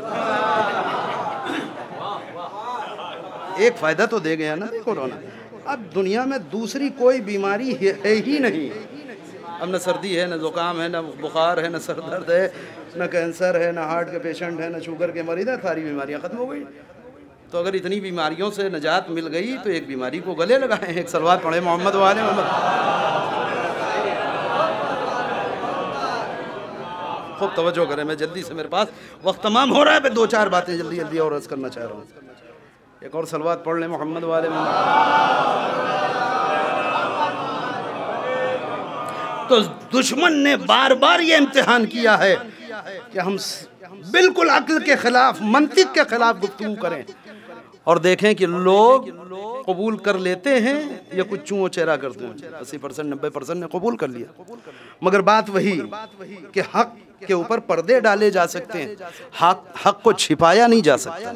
एक फ़ायदा तो दे गया ना कोरोना। अब दुनिया में दूसरी कोई बीमारी है ही नहीं। अब न सर्दी है, न ज़ुकाम है, न बुखार है, न सर दर्द है, न कैंसर है, न हार्ट के पेशेंट है, न शुगर के मरीज़ है, सारी बीमारियां ख़त्म हो गई। तो अगर इतनी बीमारियों से निजात मिल गई तो एक बीमारी को गले लगाएं, एक सलवात पढ़े मोहम्मद वाले मोहम्मद। खूब तवज्जो करें, मैं जल्दी से, मेरे पास वक्त तमाम हो रहा है, मैं दो चार बातें जल्दी जल्दी और अर्ज़ करना चाह रहा हूँ। एक और सलवात पढ़ लें मोहम्मद वाले मोहम्मद। तो दुश्मन ने बार बार ये इम्तिहान किया है कि हम बिल्कुल अक्ल के खिलाफ, मंतिक के खिलाफ गुफ्तगू करें, और देखें कि लोग कबूल कर लेते हैं या कुछ चूं चेहरा करते हैं। अस्सी परसेंट नब्बे परसेंट ने कबूल कर लिया, मगर बात वही कि हक के ऊपर पर्दे डाले जा सकते हैं, हक हक को छिपाया नहीं जा सकता,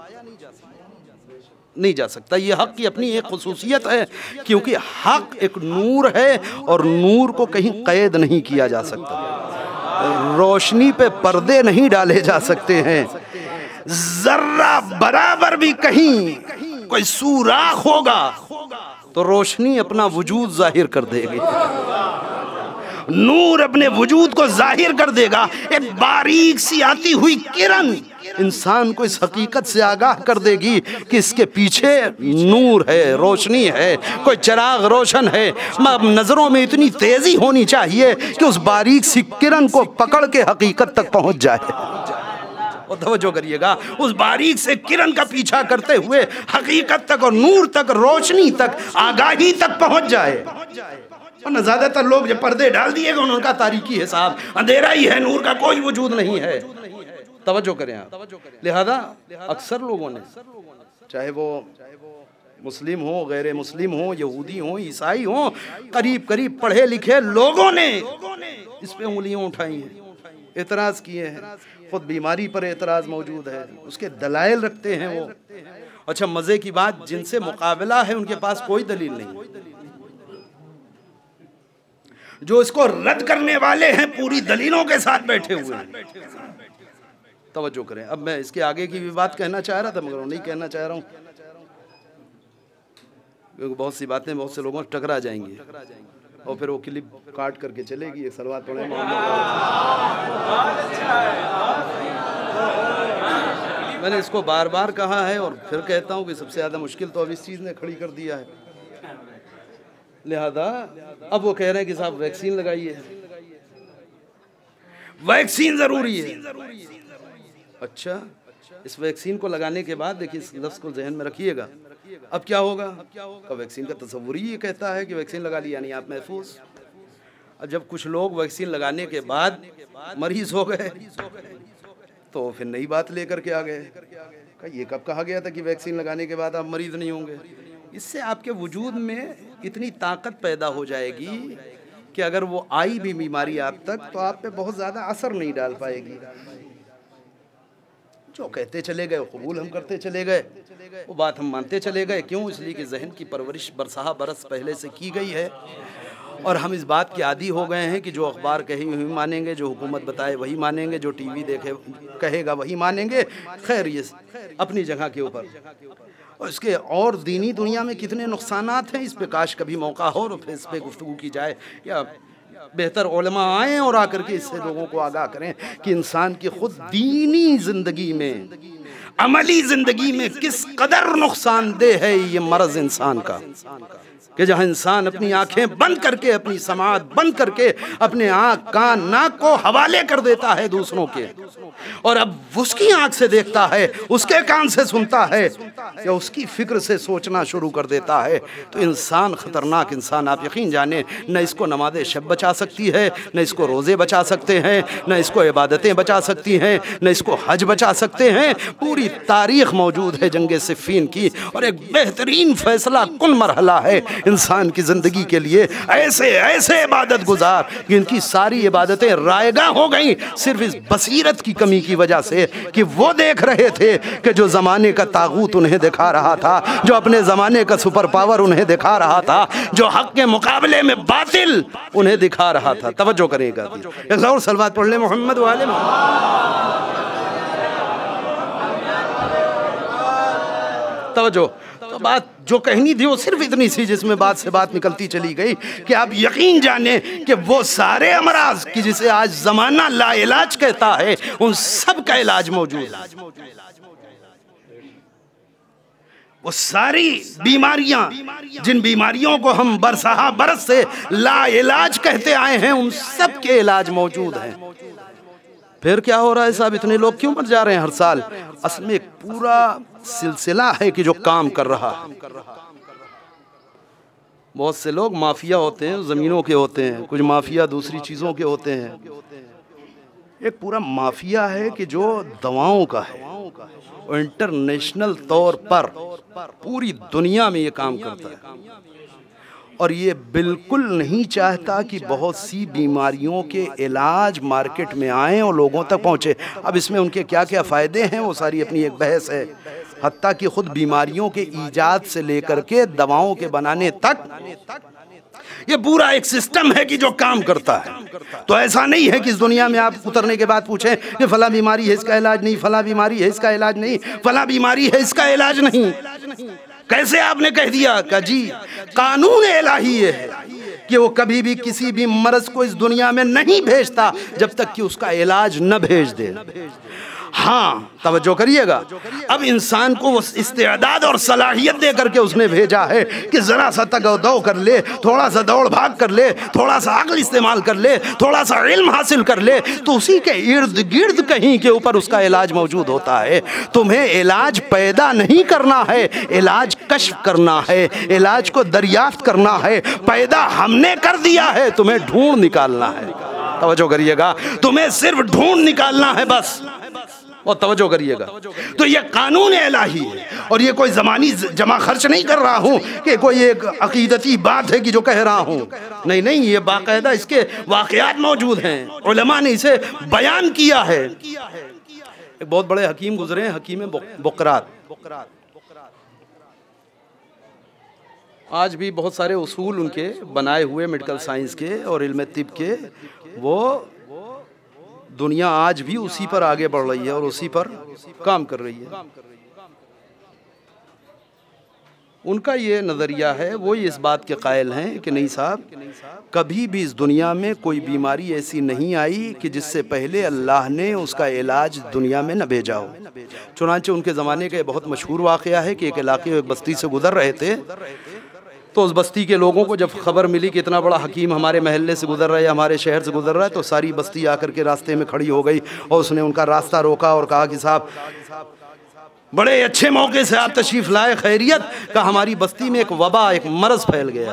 नहीं जा सकता। ये हक की अपनी एक खुसूसियत है, क्योंकि हक एक नूर है और नूर को कहीं कैद नहीं किया जा सकता, रोशनी पे पर्दे नहीं डाले जा सकते हैं। जर्रा बराबर भी कहीं कोई सुराख होगा तो रोशनी अपना वजूद जाहिर कर देगी, नूर अपने वजूद को जाहिर कर देगा। एक बारीक सी आती हुई किरण इंसान को इस हकीकत से आगाह कर देगी कि इसके पीछे नूर है, रोशनी है, कोई चिराग रोशन है। नज़रों में इतनी तेज़ी होनी चाहिए कि उस बारीक सी किरण को पकड़ के हकीकत तक पहुंच जाए। और तवज्जो करिएगा, उस बारीक से किरण का पीछा करते हुए हकीकत तक और नूर तक, रोशनी तक, आगाही तक पहुंच जाए। और न ज़्यादातर लोग जब पर्दे डाल दिएगा उनका तारीकी है साहब, अंधेरा ही है, नूर का कोई वजूद नहीं है। तवज्जो करें आप। लिहाजा अक्सर लोगों ने, चाहे वो मुस्लिम हो, गैर मुस्लिम हो, यहूदी हो, ईसाई हो, करीब करीब पढ़े लिखे लोगों ने इस पे उंगलियां उठाई हैं, एतराज़ किए हैं। खुद बीमारी पर एतराज़ मौजूद है, उसके दलाइल रखते हैं वो। अच्छा, मज़े की बात, जिनसे मुकाबला है उनके पास कोई दलील नहीं। जो इसको रद्द करने वाले हैं पूरी दलीलों के साथ बैठे हुए हैं। तवज्जो करें। अब मैं इसके आगे की भी बात कहना चाह रहा था मगर नहीं कहना चाह रहा हूँ, क्योंकि बहुत सी बातें बहुत से लोगों से टकरा जाएंगी और फिर वो क्लिप काट करके चलेगी। एक सलवात पढ़े। मैंने इसको बार बार कहा है और फिर कहता हूँ कि सबसे ज़्यादा मुश्किल तो अब इस चीज़ ने खड़ी कर दिया है। लिहाजा अब वो कह रहे हैं कि साहब वैक्सीन लगाइए, वैक्सीन ज़रूरी है। अच्छा, इस वैक्सीन को लगाने के बाद देखिए, इस लफ्ज़ को जहन में रखिएगा, अब क्या होगा? अब वैक्सीन का तस्वुर ही ये कहता है कि वैक्सीन लगा लिया यानी आप महफूज। अब जब कुछ लोग वैक्सीन लगाने के बाद मरीज हो गए तो फिर नई बात लेकर के आ गए। ये कब कहा गया था कि वैक्सीन लगाने के बाद आप मरीज नहीं होंगे? इससे आपके वजूद में इतनी ताकत पैदा हो जाएगी कि अगर वो आई भी बीमारी आप तक तो आप पे बहुत ज़्यादा असर नहीं डाल पाएगी। जो कहते चले गए कबूल हम करते चले गए, वो बात हम मानते चले गए। क्यों? इसलिए कि जहन की परवरिश बरसहा बरस पहले से की गई है और हम इस बात के आदी हो गए हैं कि जो अखबार कहे वही मानेंगे, जो हुकूमत बताए वही मानेंगे, जो टीवी देखे कहेगा वही मानेंगे। खैर, ये अपनी जगह के ऊपर। और इसके और दीनी दुनिया में कितने नुकसानात हैं, इस पे काश कभी मौका हो और फिर इस पे गुफ्तगू की जाए, या बेहतर उलमा आएँ और आकर के इससे लोगों को आगाह करें कि इंसान की खुद दीनी ज़िंदगी में अमली ज़िंदगी में किस कदर नुकसानदेह है ये मर्ज़ इंसान का, कि जहाँ इंसान अपनी आंखें बंद करके, अपनी समाअत बंद करके अपने आँख कान नाक को हवाले कर देता है दूसरों के, और अब उसकी आंख से देखता है, उसके कान से सुनता है, या उसकी फिक्र से सोचना शुरू कर देता है, तो इंसान ख़तरनाक इंसान। आप यकीन जाने, न इसको नमाज़ शब बचा सकती है, न इसको रोज़े बचा सकते हैं, न इसको इबादतें बचा सकती हैं, न इसको हज बचा सकते हैं। पूरी तारीख़ मौजूद है जंग सिफ़ीन की, और एक बेहतरीन फ़ैसला कुन मरहला है इंसान की ज़िंदगी के लिए। ऐसे ऐसे इबादत गुजार जिनकी सारी इबादतें रायगा हो गई सिर्फ इस बसीरत की कमी की वजह से कि वो देख रहे थे कि जो ज़माने का तागूत उन्हें दिखा रहा था, जो अपने ज़माने का सुपर पावर उन्हें दिखा रहा था, जो हक़ के मुकाबले में बातिल उन्हें दिखा रहा था। तवज्जो करेगा, एक और सलवात पढ़ ले मोहम्मद वाले तवज्जो। तो बात जो कहनी थी वो सिर्फ इतनी सी, जिसमें बात से बात निकलती चली गई कि आप यकीन जाने कि वो सारे अमराज की जिसे आज ज़माना ला इलाज कहता है, उन सब का इलाज मौजूद है। वो सारी बीमारियां, जिन बीमारियों को हम बरसहा बरस से ला इलाज कहते आए हैं, उन सब के इलाज मौजूद हैं। फिर क्या हो रहा है साहब, इतने लोग क्यों मर जा रहे हैं हर साल? असल में एक पूरा सिलसिला है कि जो काम कर रहा है। बहुत से लोग माफिया होते हैं, ज़मीनों के होते हैं, कुछ माफिया दूसरी चीज़ों के होते हैं। एक पूरा माफिया है कि जो दवाओं का है, और इंटरनेशनल तौर पर पूरी दुनिया में ये काम करता है, और ये बिल्कुल नहीं चाहता कि बहुत सी बीमारियों के इलाज मार्केट में आएँ और लोगों तक पहुँचे। अब इसमें उनके क्या क्या फ़ायदे हैं वो सारी अपनी एक बहस है। हत्ता कि खुद बीमारियों के ईजाद से लेकर के दवाओं के बनाने तक ये पूरा एक सिस्टम है कि जो काम करता है। तो ऐसा नहीं है कि इस दुनिया में आप उतरने के बाद पूछें कि फला बीमारी है इसका इलाज नहीं, फला बीमारी है इसका इलाज नहीं, फला बीमारी है इसका इलाज नहीं। कैसे आपने कह दिया कि जी कानून इलाही ये है कि वो कभी भी किसी भी मर्ज को इस दुनिया में नहीं भेजता जब तक कि उसका इलाज न भेज दे। हाँ, तवज्जो करिएगा। अब इंसान को वो इस्तेदाद और सलाहियत दे करके उसने भेजा है कि ज़रा सा तगदौ कर ले, थोड़ा सा दौड़ भाग कर ले, थोड़ा सा अक्ल इस्तेमाल कर ले, थोड़ा सा इल्म हासिल कर ले, तो उसी के इर्द गिर्द कहीं के ऊपर उसका इलाज मौजूद होता है। तुम्हें इलाज पैदा नहीं करना है, इलाज कश्फ करना है, इलाज को दरियाफ्त करना है। पैदा हमने कर दिया है, तुम्हें ढूंढ निकालना है। तवज्जो करिएगा, तुम्हें सिर्फ ढूंढ निकालना है बस। और तवज्जो करिएगा, तो ये कानून इलाही है, और ये कोई ज़मानी जमा खर्च नहीं कर रहा हूँ कि कोई एक अकीदती बात है कि जो कह रहा हूँ। नहीं नहीं, ये बाकायदा इसके वाक़यात मौजूद हैं, उलमा ने इसे बयान किया है। एक बहुत बड़े हकीम गुजरे हैं, हकीम बुकरात। आज भी बहुत सारे उसूल उनके बनाए हुए मेडिकल साइंस के और इल्म तिब के, वो दुनिया आज भी उसी पर आगे बढ़ रही है और उसी पर काम कर रही है। उनका ये नज़रिया है, वो इस बात के कायल हैं कि नहीं साहब, कभी भी इस दुनिया में कोई बीमारी ऐसी नहीं आई कि जिससे पहले अल्लाह ने उसका इलाज दुनिया में न भेजा हो। चुनांचे उनके ज़माने का बहुत मशहूर वाक़या है कि एक इलाके में एक बस्ती से गुजर रहे थे, तो उस बस्ती के लोगों को जब खबर मिली कि इतना बड़ा हकीम हमारे महल्ले से गुजर रहा है, हमारे शहर से गुजर रहा है, तो सारी बस्ती आकर के रास्ते में खड़ी हो गई और उसने उनका रास्ता रोका और कहा कि साहब बड़े अच्छे मौके से आप तशरीफ़ लाए, खैरियत का हमारी बस्ती में एक वबा, एक मर्ज फैल गया,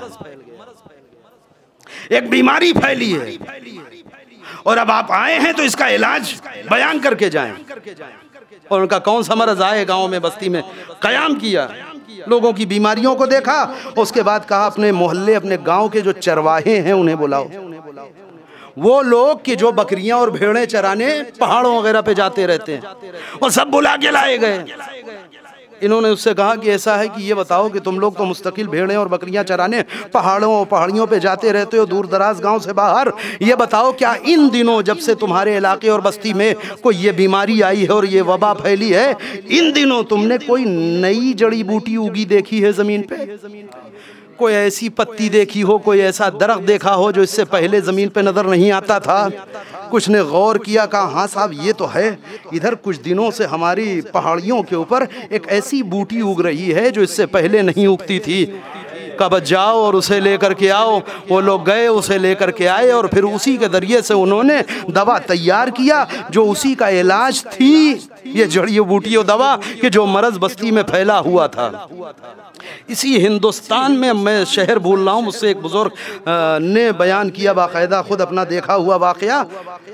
एक बीमारी फैली है, और अब आप आए हैं तो इसका इलाज बयान करके जाएं। और उनका कौन सा मर्ज आए गाँव में, बस्ती में कयाम किया, लोगों की बीमारियों को देखा, उसके बाद कहा अपने मोहल्ले अपने गांव के जो चरवाहे हैं उन्हें बुलाओ। वो लोग कि जो बकरियां और भेड़ें चराने पहाड़ों वगैरह पे जाते रहते हैं, और सब बुला के लाए गए। इन्होंने उससे कहा कि ऐसा है कि ये बताओ कि तुम लोग तो मुस्तकिल भेड़ें और बकरियां चराने पहाड़ों और पहाड़ियों पे जाते रहते हो, दूर दराज गांव से बाहर, ये बताओ क्या इन दिनों जब से तुम्हारे इलाके और बस्ती में कोई ये बीमारी आई है और ये वबा फैली है, इन दिनों तुमने कोई नई जड़ी बूटी उगी देखी है ज़मीन पे? कोई ऐसी पत्ती देखी हो, कोई ऐसा दरख्त देखा हो जो इससे पहले ज़मीन पे नज़र नहीं आता था? कुछ ने गौर किया, कहा हाँ साहब ये तो है, इधर कुछ दिनों से हमारी पहाड़ियों के ऊपर एक ऐसी बूटी उग रही है जो इससे पहले नहीं उगती थी। कब जाओ और उसे लेकर के आओ। वो लोग गए, उसे लेकर के आए और फिर उसी के ज़रिए से उन्होंने दवा तैयार किया जो उसी का इलाज थी, ये जड़ी बूटी और दवा कि जो मरज़ बस्ती में फैला हुआ था। इसी हिंदुस्तान में, मैं शहर भूल रहा हूँ, मुझसे एक बुज़ुर्ग ने बयान किया बाकायदा, खुद अपना देखा हुआ वाक़या,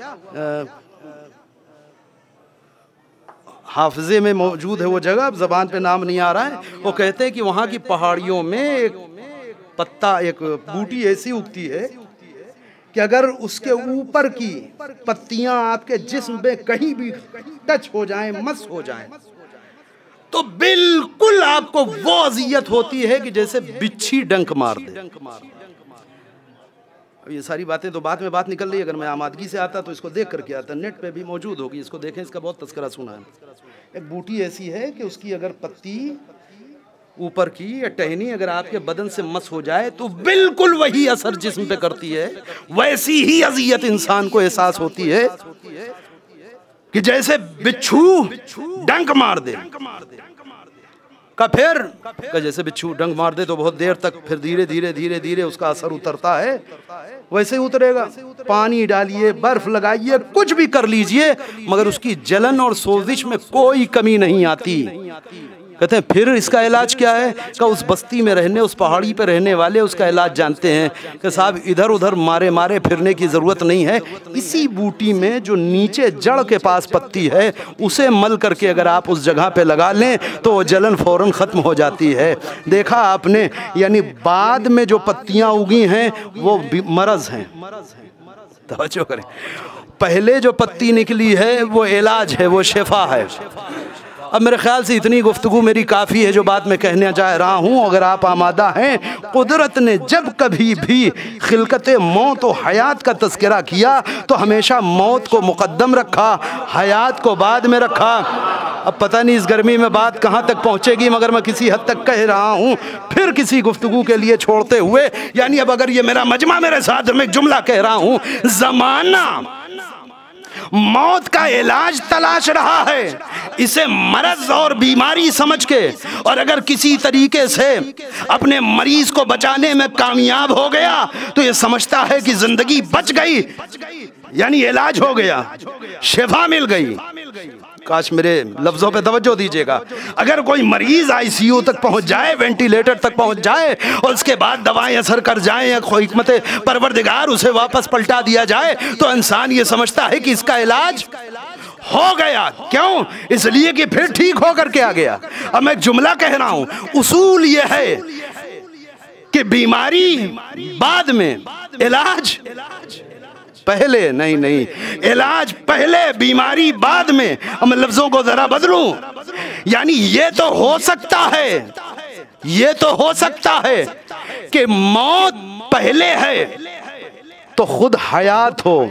हाफिज़े में मौजूद है वो जगह, अब ज़बान पे नाम नहीं आ रहा है। वो कहते हैं कि वहाँ की पहाड़ियों में एक पत्ता, एक बूटी ऐसी उगती है कि अगर उसके ऊपर की पत्तियां आपके जिस्म में कहीं भी टच हो जाएं, मस हो जाएं, तो बिल्कुल आपको वो अज़ियत होती है कि जैसे बिच्छी डंक मार दे। अब ये सारी बातें तो बाद में बात निकल रही है, अगर मैं आमादगी से आता तो इसको देख करके आता, नेट पे भी मौजूद होगी, इसको देखें, इसका बहुत तस्करा सुना है। एक बूटी ऐसी है कि उसकी अगर पत्ती ऊपर की या टहनी अगर आपके बदन से मस हो जाए तो बिल्कुल वही असर जिस्म पे करती है, वैसी ही अज़ियत इंसान को एहसास होती है कि जैसे बिच्छू डंक मार दे। का फिर का जैसे बिच्छू डंक मार दे तो बहुत देर तक फिर धीरे धीरे धीरे धीरे उसका असर उतरता है, वैसे ही उतरेगा। पानी डालिए, बर्फ लगाइए, कुछ भी कर लीजिए, मगर उसकी जलन और सोजिश में कोई कमी नहीं आती। कहते हैं फिर इसका इलाज क्या है? का उस बस्ती में रहने, उस पहाड़ी पे रहने वाले उसका इलाज जानते हैं कि साहब इधर उधर मारे मारे फिरने की ज़रूरत नहीं है, इसी बूटी में जो नीचे जड़ के पास पत्ती है उसे मल करके अगर आप उस जगह पे लगा लें तो वो जलन फ़ौरन ख़त्म हो जाती है। देखा आपने, यानी बाद में जो पत्तियाँ उगी हैं वो मरज़ हैं, तवज्जो करें। पहले जो पत्ती निकली है वो इलाज है, वो शिफा है। अब मेरे ख्याल से इतनी गुफ्तगू मेरी काफ़ी है जो बात मैं कहने जा रहा हूँ। अगर आप आमादा हैं, कुदरत ने जब कभी भी खिलकत मौत और हयात का तज़किरा किया तो हमेशा मौत को मुक़द्दम रखा, हयात को बाद में रखा। अब पता नहीं इस गर्मी में बात कहाँ तक पहुँचेगी, मगर मैं किसी हद तक कह रहा हूँ, फिर किसी गुफ्तगू के लिए छोड़ते हुए, यानी अब अगर ये मेरा मजमा मेरे साथ, मैं एक जुमला कह रहा हूँ, ज़माना मौत का इलाज तलाश रहा है, इसे मरज़ और बीमारी समझ के, और अगर किसी तरीके से अपने मरीज को बचाने में कामयाब हो गया तो ये समझता है कि जिंदगी बच गई, यानी इलाज हो गया, शिफा मिल गई। काश मेरे लफ्ज़ों पे तवज्जो दीजिएगा। अगर कोई मरीज़ आईसीयू तक पहुंच जाए, वेंटिलेटर तक पहुंच जाए और उसके बाद दवाएं असर कर जाएं या कोई हिकमत परवरदिगार उसे वापस पलटा दिया जाए तो इंसान ये समझता है कि इसका इलाज हो गया। क्यों? इसलिए कि फिर ठीक होकर के आ गया। अब मैं एक जुमला कह रहा हूं, उसूल ये है कि बीमारी बाद में, इलाज पहले। नहीं नहीं, इलाज पहले, बीमारी बाद में। अब मैं लफ्जों को जरा बदलूं, यानी ये तो हो सकता है, ये तो हो सकता है कि मौत पहले है तो खुद हयात हो,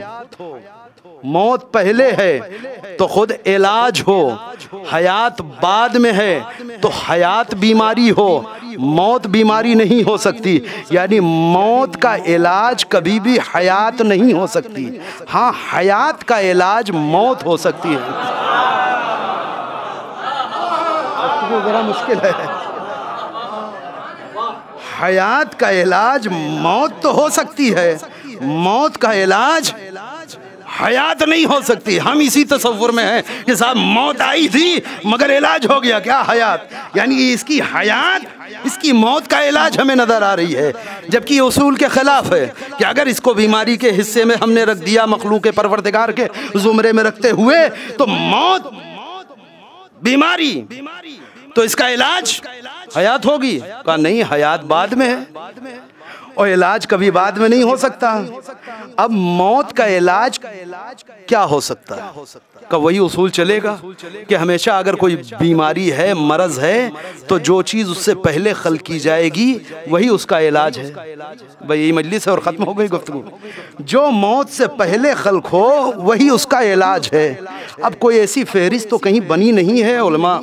मौत पहले है तो खुद इलाज हो, हयात बाद में है तो हयात बीमारी हो, मौत बीमारी नहीं हो सकती। यानी मौत का इलाज कभी भी हयात नहीं हो सकती, हाँ हयात का इलाज मौत हो सकती है। तो बड़ा मुश्किल है। हयात का इलाज मौत तो हो सकती है, मौत का इलाज हयात नहीं हो सकती। हम इसी तसव्वुर में हैं कि साहब मौत आई थी मगर इलाज हो गया, क्या हयात, यानी इसकी हयात, इसकी मौत का इलाज हमें नज़र आ रही है, जबकि ये उसूल के ख़िलाफ़ है कि अगर इसको बीमारी के हिस्से में हमने रख दिया, मखलूक के परवरदिगार के ज़ुमरे में रखते हुए, तो मौत बीमारी तो इसका इलाज हयात होगी। कहा नहीं, हयात बाद में है और इलाज कभी बाद में नहीं हो सकता। अब मौत का इलाज क्या हो सकता है? का वही उसूल चलेगा कि हमेशा अगर कोई बीमारी है, मरज़ है, तो जो चीज़ उससे पहले खल की जाएगी वही उसका इलाज है। भाई ये मजलिस है और ख़त्म हो गई गुफ्तगू। जो मौत से पहले खल्क हो वही उसका इलाज है। अब कोई ऐसी फहरिस्त तो कहीं बनी नहीं है, उलमा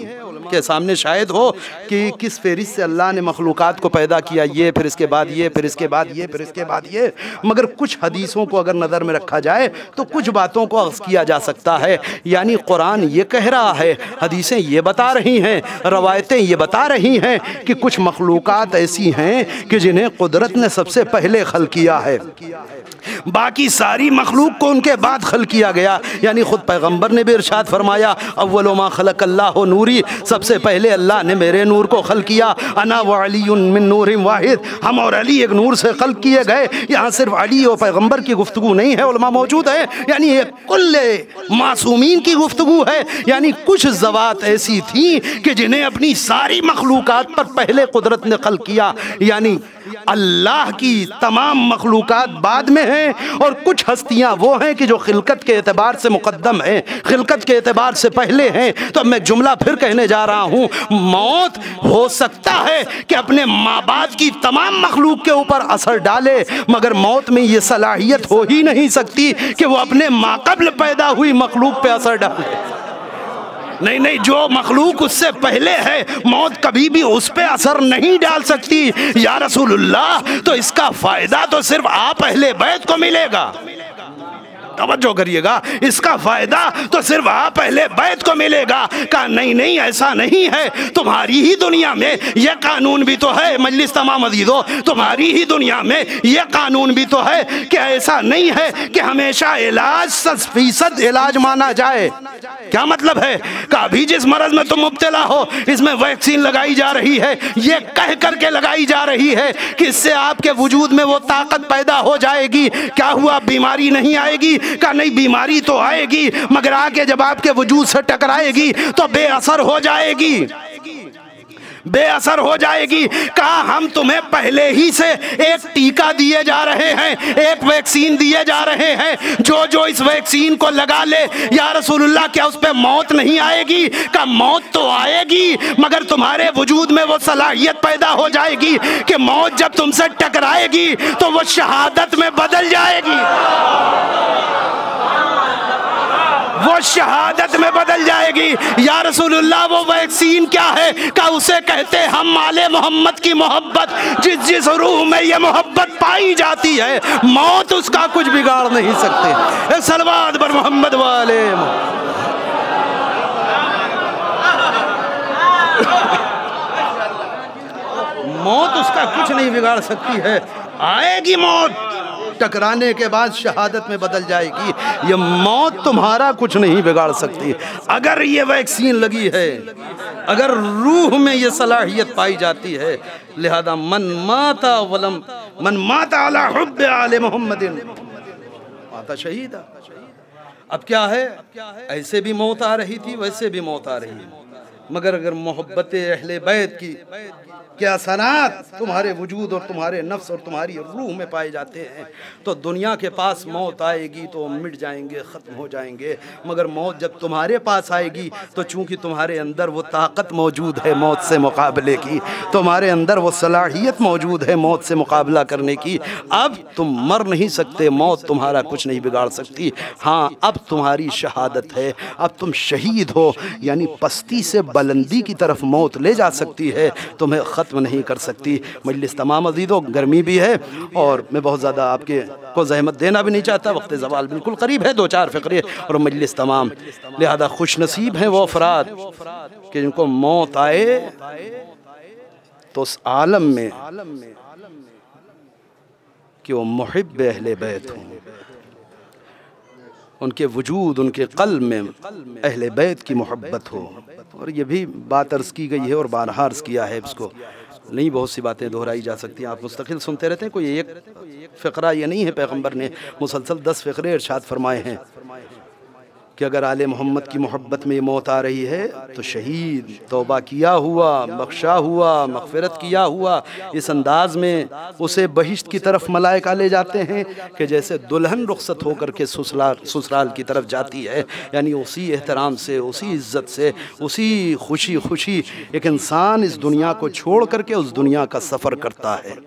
के सामने शायद हो कि किस फेरिस से अल्लाह ने मखलूक़ात को पैदा किया, ये फिर इसके बाद ये फिर इसके बाद ये फिर इसके बाद ये, मगर कुछ हदीसों को अगर नज़र में रखा जाए तो कुछ बातों को अक्स किया जा सकता है। यानी कुरान ये कह रहा है, हदीसें ये बता रही हैं, रवायतें ये बता रही हैं कि कुछ मखलूक़ात ऐसी हैं कि जिन्हें कुदरत ने सबसे पहले खल किया है, बाकी सारी मखलूक को उनके बाद खल किया गया। यानी ख़ुद पैगम्बर ने भी इरशाद फरमाया, अव्वलु मा खलक़ल्लाहु नूरी, सबसे पहले अल्लाह ने मेरे नूर को खल किया। अना व अलीयुन मिन नूरिन वाहिद, हम और अली एक नूर से खल किए गए। यहाँ सिर्फ अली और पैगम्बर की गुफ्तगू नहीं है, उलमा मौजूद है, यानी ये कुल्ले मासूमीन की गुफ्तगू है। यानी कुछ ज़वात ऐसी थी कि जिन्हें अपनी सारी मखलूक़ात पर पहले कुदरत ने खल किया। यानी अल्लाह की तमाम मखलूक़ात बाद में हैं, और कुछ हस्तियाँ वो हैं कि जो खिलकत के एतबार से मुक़द्दम हैं, खिलकत के एतबार से पहले हैं। तो मैं जुमला फिर कहने जा रहा हूँ, मौत हो सकता है कि अपने माँ बाप की तमाम मखलूक के ऊपर असर डाले, मगर मौत में ये सलाहियत हो ही नहीं सकती कि वो अपने माक़ब्ल पैदा हुई मखलूक पे असर डाले। नहीं नहीं, जो मखलूक उससे पहले है, मौत कभी भी उस पर असर नहीं डाल सकती। या रसूलुल्लाह, तो इसका फ़ायदा तो सिर्फ आप अहले बैत को मिलेगा। तवज्जो करिएगा, इसका फ़ायदा तो सिर्फ आप पहले बैत को मिलेगा। कहा नहीं नहीं, ऐसा नहीं है, तुम्हारी ही दुनिया में यह कानून भी तो है, मजलिस तमाम अज़ीज़ों, तुम्हारी ही दुनिया में यह कानून भी तो है कि ऐसा नहीं है कि हमेशा इलाज सौ फीसद इलाज माना जाए। क्या मतलब है? कि अभी जिस मरज़ में तुम मुब्तला हो, इसमें वैक्सीन लगाई जा रही है, ये कह करके लगाई जा रही है कि इससे आपके वजूद में वो ताकत पैदा हो जाएगी। क्या हुआ, बीमारी नहीं आएगी? का नहीं, बीमारी तो आएगी, मगर आके जब आपके वजूद से टकराएगी तो बेअसर हो जाएगी, बेअसर हो जाएगी। कहा हम तुम्हें पहले ही से एक टीका दिए जा रहे हैं, एक वैक्सीन दिए जा रहे हैं, जो जो इस वैक्सीन को लगा ले, या रसूलुल्लाह, क्या उस पर मौत नहीं आएगी? का मौत तो आएगी, मगर तुम्हारे वजूद में वो सलाहियत पैदा हो जाएगी कि मौत जब तुमसे टकराएगी तो वो शहादत में बदल जाएगी, वो शहादत में बदल जाएगी। या रसूलुल्लाह, वो वैक्सीन क्या है? का उसे कहते हम आले मोहम्मद की मोहब्बत, जिस जिस रूह में ये मोहब्बत पाई जाती है, मौत उसका कुछ बिगाड़ नहीं सकते। सलवात पर मोहम्मद वाले मौत उसका कुछ नहीं बिगाड़ सकती है। आएगी मौत, टकराने के बाद शहादत में बदल जाएगी। ये मौत तुम्हारा कुछ नहीं बिगाड़ सकती। अगर ये वैक्सीन लगी है, अगर रूह में ये सलाहियत पाई जाती है, लिहाजा मन माता वलम मन माता अला हुब्ब आले मोहम्मदिन माता शहीदा। अब क्या है, ऐसे भी मौत आ रही थी, वैसे भी मौत आ रही है, मगर अगर मोहब्बत अहले बैत की क्या असरात तुम्हारे वजूद और तुम्हारे नफ्स और तुम्हारी रूह में पाए जाते हैं, तो दुनिया के पास मौत आएगी तो मिट जाएंगे, ख़त्म हो जाएंगे। मगर मौत जब तुम्हारे पास आएगी तो चूँकि तुम्हारे अंदर वो ताकत मौजूद है मौत से मुकाबले की, तुम्हारे अंदर वो सलाहियत मौजूद है मौत से मुकाबला करने की, अब तुम मर नहीं सकते, मौत तुम्हारा कुछ नहीं बिगाड़ सकती। हाँ, अब तुम्हारी शहादत है, अब तुम शहीद हो, यानी पस्ती से बुलंदी की तरफ मौत ले जा सकती है, तुम्हें ख़त्म नहीं कर सकती। मजलिस तमाम अज़ीज़ों, गर्मी भी है और मैं बहुत ज़्यादा आपके को ज़हमत देना भी नहीं चाहता, वक्त ज़वाल बिल्कुल करीब है, दो चार फ़िक्रे और मजलिस तमाम। लिहाजा खुश नसीब हैं वो अफराद कि जिनको मौत आए तो उस आलम में कि वो मुहिब अहले बैत हों, उनके वजूद, उनके क़ल्ब में अहले बैत की मोहब्बत हो। और ये भी बात अर्ज़ की गई है और बारहा अर्ज़ किया है, इसको नहीं बहुत सी बातें दोहराई जा सकती हैं, आप मुस्तकिल सुनते रहते हैं। कोई एक फ़िक्रा ये नहीं है, पैगम्बर ने मुसलसल दस फ़िक्रे इरशाद फरमाए हैं कि अगर आले मोहम्मद की मोहब्बत में मौत आ रही है तो शहीद, तौबा किया हुआ, बख्शा हुआ, मग़फ़िरत किया हुआ, इस अंदाज़ में उसे बहिश्त की तरफ मलाइका ले जाते हैं कि जैसे दुल्हन रुख़सत होकर के ससुराल ससुराल की तरफ जाती है। यानी उसी एहतराम से, उसी इज़्ज़त से, उसी खुशी खुशी एक इंसान इस दुनिया को छोड़ करके उस दुनिया का सफ़र करता है।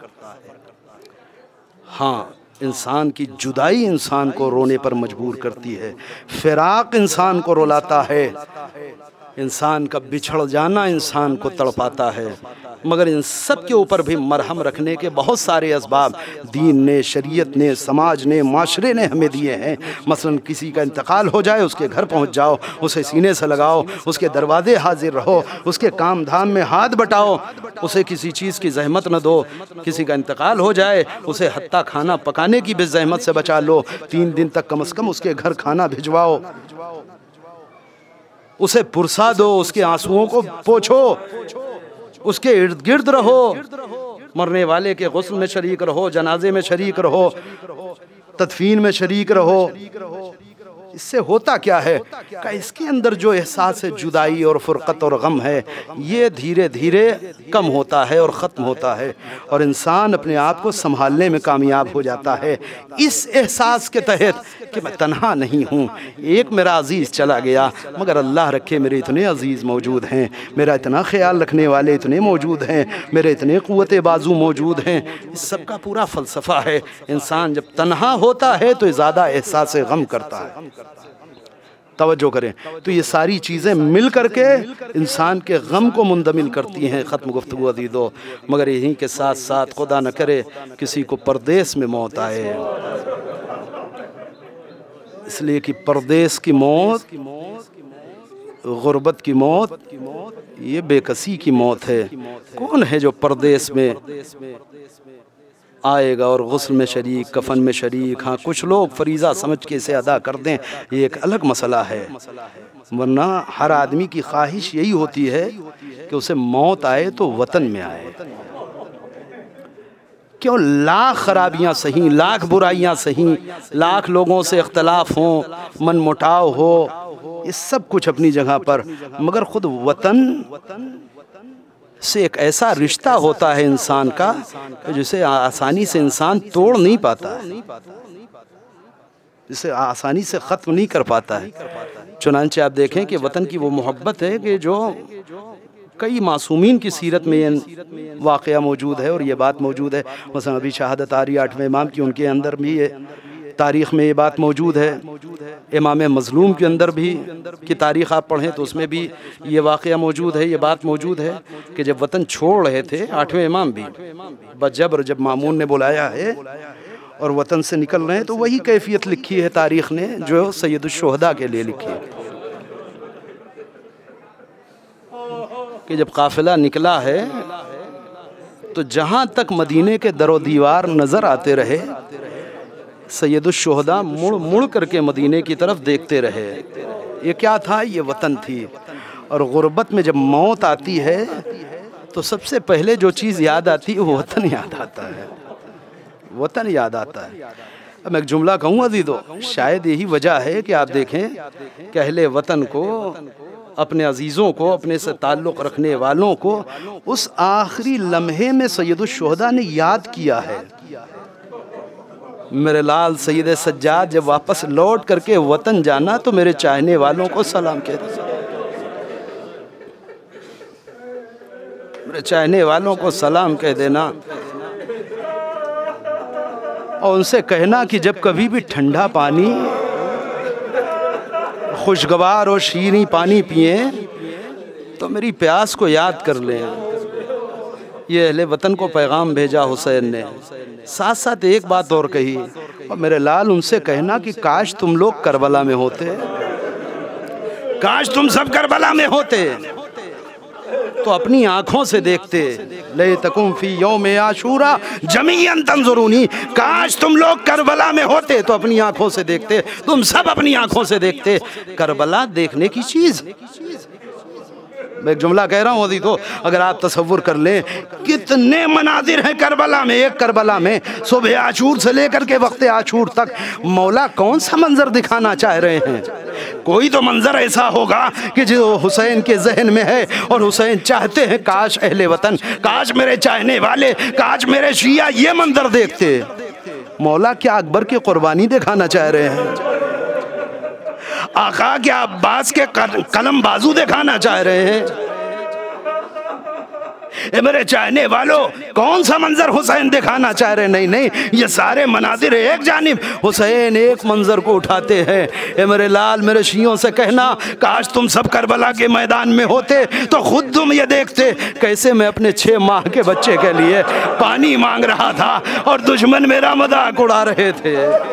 हाँ, इंसान की जुदाई इंसान को रोने पर मजबूर करती है, फिराक इंसान को रुलाता है, इंसान का बिछड़ जाना इंसान को तड़पाता है, मगर इन सब के ऊपर भी मरहम रखने के बहुत सारे असबाब दीन ने, शरीयत ने, समाज ने, माशरे ने हमें दिए हैं। मसलन किसी का इंतकाल हो जाए, उसके घर पहुंच जाओ, उसे सीने से लगाओ, उसके दरवाजे हाजिर रहो, उसके काम धाम में हाथ बटाओ, उसे किसी चीज़ की जहमत न दो। किसी का इंतकाल हो जाए, उसे हत्ता खाना पकाने की भी जहमत से बचा लो। तीन दिन तक कम से कम उसके घर खाना भिजवाओ, उसे पुरसा दो, उसके आंसुओं को पोछो, उसके इर्द गिर्द रहो, मरने वाले के गुस्ल में शरीक रहो, जनाजे में शरीक रहो, तदफीन में शरीक रहो। इससे होता क्या है कि इसके अंदर जो एहसास है जुदाई और फुरकत और गम है, ये धीरे धीरे कम होता है और ख़त्म होता है, और इंसान अपने आप को संभालने में कामयाब हो जाता है इस एहसास के तहत कि मैं तन्हा नहीं हूँ। एक मेरा अजीज़ चला गया, मगर अल्लाह रखे मेरे इतने अजीज़ मौजूद हैं, मेरा इतना ख्याल रखने वाले इतने मौजूद हैं, मेरे इतने क़ुव्वत बाजू मौजूद हैं। इस सब का पूरा फ़लसफ़ा है। इंसान जब तन्हा होता है तो ज़्यादा एहसास गम करता है। तवज्जो करें, तो ये सारी चीज़ें मिल करके इंसान के गम को मुंदमिल करती हैं। ख़त्म गुफ्तगू अज़ीज़ो, मगर यहीं के साथ साथ खुदा न करे किसी को परदेस में मौत आए, इसलिए कि परदेस की मौत, गुर्बत की मौत, ये बेकसी की मौत है। कौन है जो परदेस में आएगा और गुस्ल में शरीक, कफन में शरीक? हाँ, कुछ लोग फरीज़ा समझ के इसे अदा कर दें, ये एक अलग मसला है, वरना हर आदमी की ख्वाहिश यही होती है कि उसे मौत आए तो वतन में आए। क्यों? लाख खराबियाँ सही, लाख बुराइयाँ सही, लाख लोगों से इख्तलाफ हों, मन मुटाव हो, ये सब कुछ अपनी जगह पर, मगर ख़ुद वतन से एक ऐसा रिश्ता होता है इंसान का जिसे आसानी से इंसान तोड़ नहीं पाता है, जिसे आसानी से ख़त्म नहीं कर पाता है। चुनांचे आप देखें कि वतन की वो मोहब्बत है कि जो कई मासूमीन की सीरत में वाक़या मौजूद है और ये बात मौजूद है। मसलन अभी शहादत आ रही है आठवें इमाम की, उनके अंदर भी ये तारीख़ में ये बात मौजूद है। इमाम मज़लूम के अंदर भी की तारीख़ आप पढ़ें तो उसमें भी ये वाक़या मौजूद है, ये बात मौजूद है कि जब वतन छोड़ रहे थे आठवें इमाम भी बजबर, जब मामून ने बुलाया है और वतन से निकल रहे हैं, तो वही कैफियत लिखी है तारीख़ ने जो सैयदुश्शुहदा के लिए लिखी है कि जब काफ़िला निकला है तो जहाँ तक मदीने के दरो दीवार नज़र आते रहे, सैयदुश्शुहदा मुड़ मुड़ करके मदीने की तरफ देखते रहे। ये क्या था? ये वतन थी। और गुर्बत में जब मौत आती है तो सबसे पहले जो चीज़ याद आती है वो वतन याद आता है, वतन याद आता है। अब मैं एक जुमला कहूँ अज़ीज़ो, शायद यही वजह है कि आप देखें कि अहले वतन को, अपने अजीज़ों को, अपने से ताल्लुक़ रखने वालों को उस आखिरी लम्हे में सैयदुश्शुहदा ने याद किया है। मेरे लाल सैयद सज्जाद जब वापस लौट करके वतन जाना तो मेरे चाहने वालों को सलाम कह देना, मेरे चाहने वालों को सलाम कह देना, और उनसे कहना कि जब कभी भी ठंडा पानी, खुशगवार और शीरीं पानी पिए तो मेरी प्यास को याद कर लें। ये अहले वतन को पैगाम भेजा हुसैन ने। साथ साथ एक बात और कही, और मेरे लाल उनसे कहना कि काश तुम लोग करबला में होते, काश तुम सब करबला में होते तो अपनी आंखों से देखते। ले तकुम फी यौम आशूरा जमीअन तंजुरूनी, काश तुम लोग करबला में होते तो अपनी आंखों से देखते, तुम सब अपनी आंखों से देखते। करबला देखने की चीज़, मैं एक जुमला कह रहा हूँ अभी, तो अगर आप तसव्वुर कर लें कितने मनाजिर हैं करबला में। एक करबला में सुबह आशूर से लेकर के वक्त आशूर तक मौला कौन सा मंजर दिखाना चाह रहे हैं? कोई तो मंजर ऐसा होगा कि जो हुसैन के जहन में है, और हुसैन चाहते हैं काश अहले वतन, काश मेरे चाहने वाले, काश मेरे शिया ये मंजर देखते। मौला क्या अकबर की कुर्बानी दिखाना चाह रहे हैं? आका क्या अब्बास के कलम बाजू दिखाना चाह रहे हैं? ए मेरे चाहने वालों, कौन सा मंजर हुसैन दिखाना चाह रहे? नहीं नहीं, ये सारे मनाजिर एक जानिब, हुसैन एक मंजर को उठाते हैं। ए मेरे लाल, मेरे शियों से कहना, काश तुम सब करबला के मैदान में होते तो खुद तुम ये देखते कैसे मैं अपने छह माह के बच्चे के लिए पानी मांग रहा था और दुश्मन मेरा मजाक उड़ा रहे थे।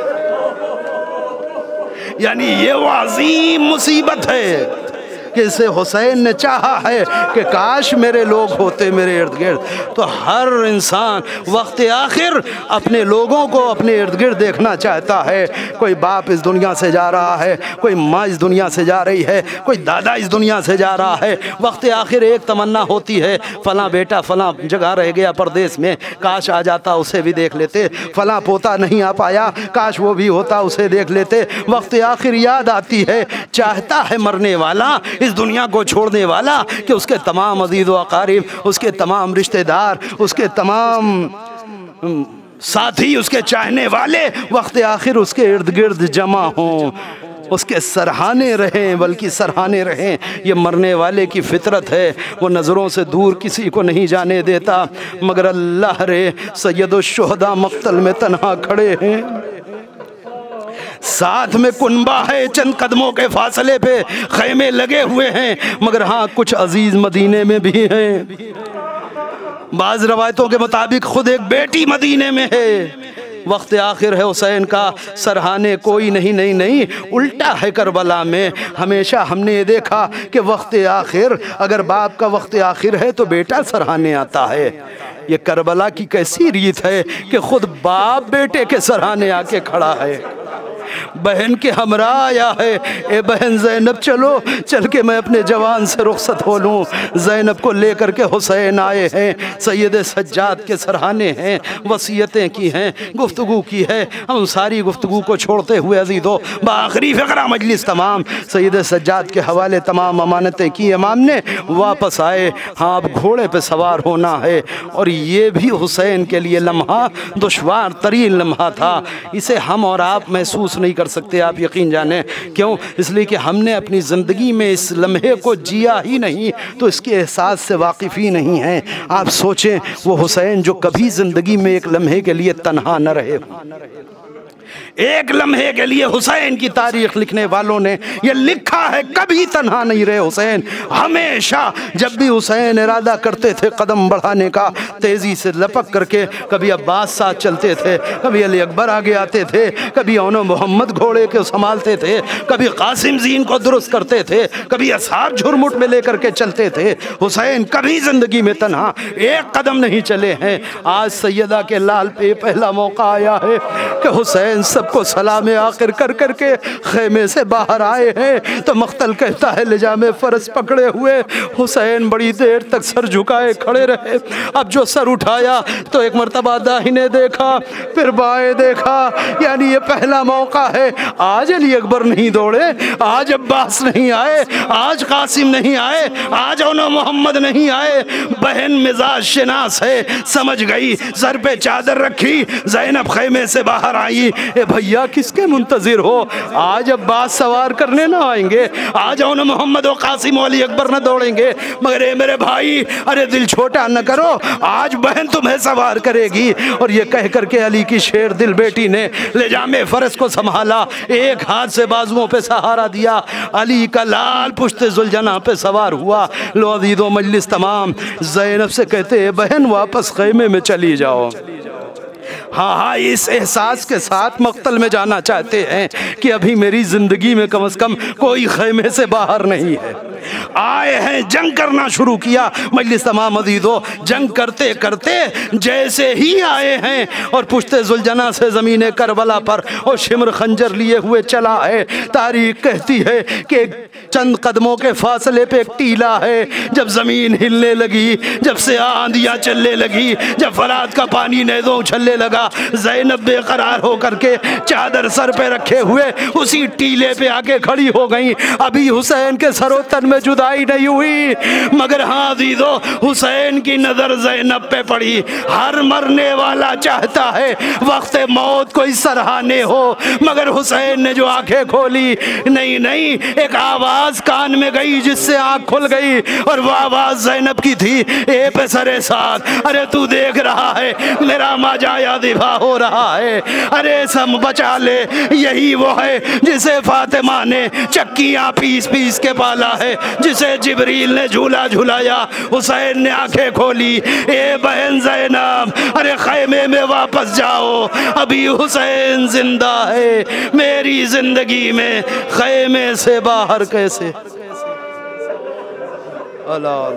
यानी ये वो अजीम मुसीबत है कि इसे हुसैन ने चाहा है कि काश मेरे लोग होते मेरे इर्द गिर्द। तो हर इंसान वक्त आखिर अपने लोगों को अपने इर्द गिर्द देखना चाहता है। कोई बाप इस दुनिया से जा रहा है, कोई माँ इस दुनिया से जा रही है, कोई दादा इस दुनिया से जा रहा है। वक्त आखिर एक तमन्ना होती है, फलां बेटा फलां जगह रह गया परदेश में, काश आ जाता उसे भी देख लेते। फलां पोता नहीं आ पाया, काश वो भी होता उसे देख लेते। वक्त आखिर याद आती है, चाहता है मरने वाला इस दुनिया को छोड़ने वाला कि उसके तमाम अजीज़ व अकारीब, उसके तमाम रिश्तेदार, उसके तमाम साथी, उसके चाहने वाले वक्त आखिर उसके इर्द गिर्द जमा हों, उसके सराहने रहें, बल्कि सराहने रहें। ये मरने वाले की फितरत है, वो नज़रों से दूर किसी को नहीं जाने देता। मगर अल्लाह रे, सैयदुश्शुहदा मक्तल में तन्हा खड़े हैं, साथ में कुनबा है, चंद कदमों के फासले पे खैमे लगे हुए हैं। मगर हाँ, कुछ अजीज़ मदीने में भी हैं। बाज़ रवायतों के मुताबिक खुद एक बेटी मदीने में है। वक्त आखिर है हुसैन का, सरहाने कोई नहीं नहीं नहीं, उल्टा है करबला में। हमेशा हमने ये देखा कि वक्त आखिर, अगर बाप का वक्त आखिर है तो बेटा सरहाने आता है। ये करबला की कैसी रीत है कि खुद बाप बेटे के सरहाने आके खड़ा है। बहन के हमरा आया है, ए बहन ज़ैनब चलो, चल के मैं अपने जवान से रुखसत हो लूँ। ज़ैनब को लेकर के हुसैन आए हैं, सैयद सज्जाद के सरहाने हैं, वसीयतें की हैं, गुफ्तगू की है। हम सारी गुफ्तगू को छोड़ते हुए अजीज़ो बाखरी फ़िक्रा मजलिस तमाम सैयद सज्जाद के हवाले तमाम अमानतें की इमाम ने, वापस आए। हाँ, अब घोड़े पे सवार होना है। और ये भी हुसैन के लिए लम्हा दुश्वार तरीन लम्हा था। इसे हम और आप महसूस नहीं कर सकते, आप यकीन जाने। क्यों? इसलिए कि हमने अपनी ज़िंदगी में इस लम्हे को जिया ही नहीं, तो इसके एहसास से वाकिफ़ ही नहीं हैं। आप सोचें, वो हुसैन जो कभी ज़िंदगी में एक लम्हे के लिए तन्हा न रहे, एक लम्हे के लिए हुसैन की तारीख लिखने वालों ने ये लिखा है, कभी तन्हा नहीं रहे हुसैन। हमेशा जब भी हुसैन इरादा करते थे कदम बढ़ाने का, तेज़ी से लपक करके कभी अब्बास साथ चलते थे, कभी अली अकबर आगे आते थे, कभी औनो मोहम्मद घोड़े के संभालते थे, कभी कासिम जीन को दुरुस्त करते थे, कभी असहाब झुरमुट में लेकर के चलते थे। हुसैन कभी ज़िंदगी में तन्हा एक कदम नहीं चले हैं। आज सैयदा के लाल पे पहला मौका आया है कि हुसैन सबको सलाम आखिर कर करके खेमे से बाहर आए हैं। तो मख्तल कहता है, लिजामे फरस पकड़े हुए हुसैन बड़ी देर तक सर झुकाए खड़े रहे। अब जो सर उठाया तो एक मर्तबा दाहिने देखा, फिर बाएं देखा। यानी ये पहला मौका है। आज अली अकबर नहीं दौड़े, आज अब्बास नहीं आए, आज कासिम नहीं आए, आज औनो मोहम्मद नहीं आए। बहन मिजाज शिनास है, समझ गई, सर पे चादर रखी, ज़ैनब खेमे से बाहर आई। ए भैया किसके मुंतजिर हो? आज अब्बास सवार करने ना आएंगे, आज औनो मोहम्मद और कासिम अली अकबर न दौड़ेंगे। मगर ए मेरे भाई, अरे दिल छोटा न करो, आज बहन तुम्हें सवार करेगी। और ये कह करके अली की शेर दिल बेटी ने लेजामे फरस को संभाला, एक हाथ से बाजुओं पे सहारा दिया, अली का लाल पुश्ते जुलजना पे सवार हुआ। लो अज़ीज़ो मजलिस तमाम ज़ैनब से कहते, बहन वापस खैमे में चली जाओ। हाँ हाँ, इस एहसास के साथ मक्तल में जाना चाहते हैं कि अभी मेरी ज़िंदगी में कम से कम कोई खैमे से बाहर नहीं है। आए हैं, जंग करना शुरू किया। मजलिस तमाम अज़ीज़ो, जंग करते करते जैसे ही आए हैं और पुश्ते जुलजना से ज़मीन करबला पर और शिमर खंजर लिए हुए चला है। तारीख कहती है कि चंद कदमों के फासले पे एक टीला है। जब ज़मीन हिलने लगी, जब से आंधियाँ चलने लगी, जब फरात का पानी नेज़ों उछलने लगा, ज़ैनब बेकरार होकर के चादर सर पे रखे हुए उसी टीले पे आके खड़ी हो गई। अभी हुसैन के सरोतन में में जुदाई नहीं हुई, मगर हाँ अज़ीज़ो हुसैन की नज़र ज़ैनब पे पड़ी। हर मरने वाला चाहता है वक्त मौत कोई सराहने हो, मगर हुसैन ने जो आंखें खोली, नहीं नहीं, एक आवाज़ कान में गई जिससे आँख खुल गई, और वो आवाज़ ज़ैनब की थी, ए पे सरे साथ, अरे तू देख रहा है मेरा माजाया दिफा हो रहा है, अरे सब बचा ले, यही वो है जिसे फातिमा ने चक्कियाँ पीस पीस के पाला है, जिसे जिब्रील ने झूला झुलाया। हुसैन ने आंखें खोली, ए बहन ज़ैनब, अरे खैमे में वापस जाओ, अभी हुसैन जिंदा है, मेरी जिंदगी में खैमे से बाहर कैसे। अल्लाह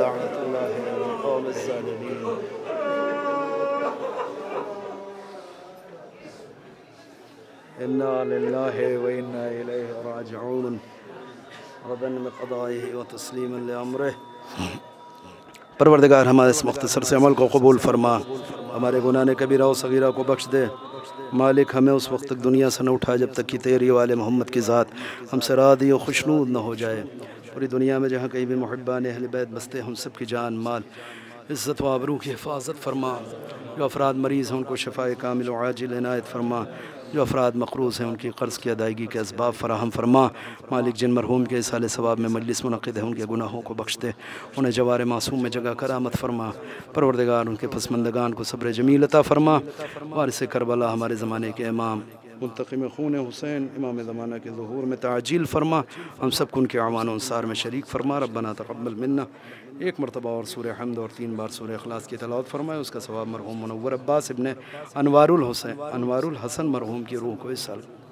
इन्ना लिल्लाहि व इन्ना इलैहि राजिऊन रदन में क़दाइहि व तस्लीमन लिअम्रिहि। परवरदिगार हमारे इस मुख्तसर से अमल को कबूल फरमा, हमारे गुनाह कबीरा व सगीरा को बख्श दे। मालिक हमें उस वक्त तक दुनिया से न उठाए जब तक कि तेरी वाले मोहम्मद की ज़ात हमसे राज़ी और खुशनूद न हो जाए। पूरी दुनिया में जहाँ कहीं भी मुहब्बान अहले बैत बसते, हम सब की जान माल इज़्ज़त व आबरू की हिफाजत फरमा। जो अफराद मरीज़ हैं उनको शफ़ाए कामिल व आजिल इनायत फरमा। जो अफराद मक़रूज़ हैं उनकी क़र्ज़ की अदायगी के असबाब फ़राहम फरमा। मालिक जिन मरहूम के इसाले सवाब में मजलिस मुनक़िद है उनके गुनाहों को बख्श दे, उन्हें जवार मासूम में जगह करामत फरमा। परवरदिगार उनके पसमंदगान को सब्र जमील अता फरमा। वारिस करबला हमारे ज़माने के इमाम मुंतक़िम खून हुसैन इमाम ज़माना के ज़ुहूर में ताजील फरमा। हम सब को उनके अमान अंसार में शरीक फरमा। रब्बना तक़ब्बल मिन्ना, एक मरतबा और सूरह हम्द और तीन बार सूरह इखलास की तिलावत फरमाए। उसका सवाब मरहूम मुनव्वर अब्बास इब्ने अनवारुल हुसैन अनवारुल हसन मरहूम की रूह को इस साल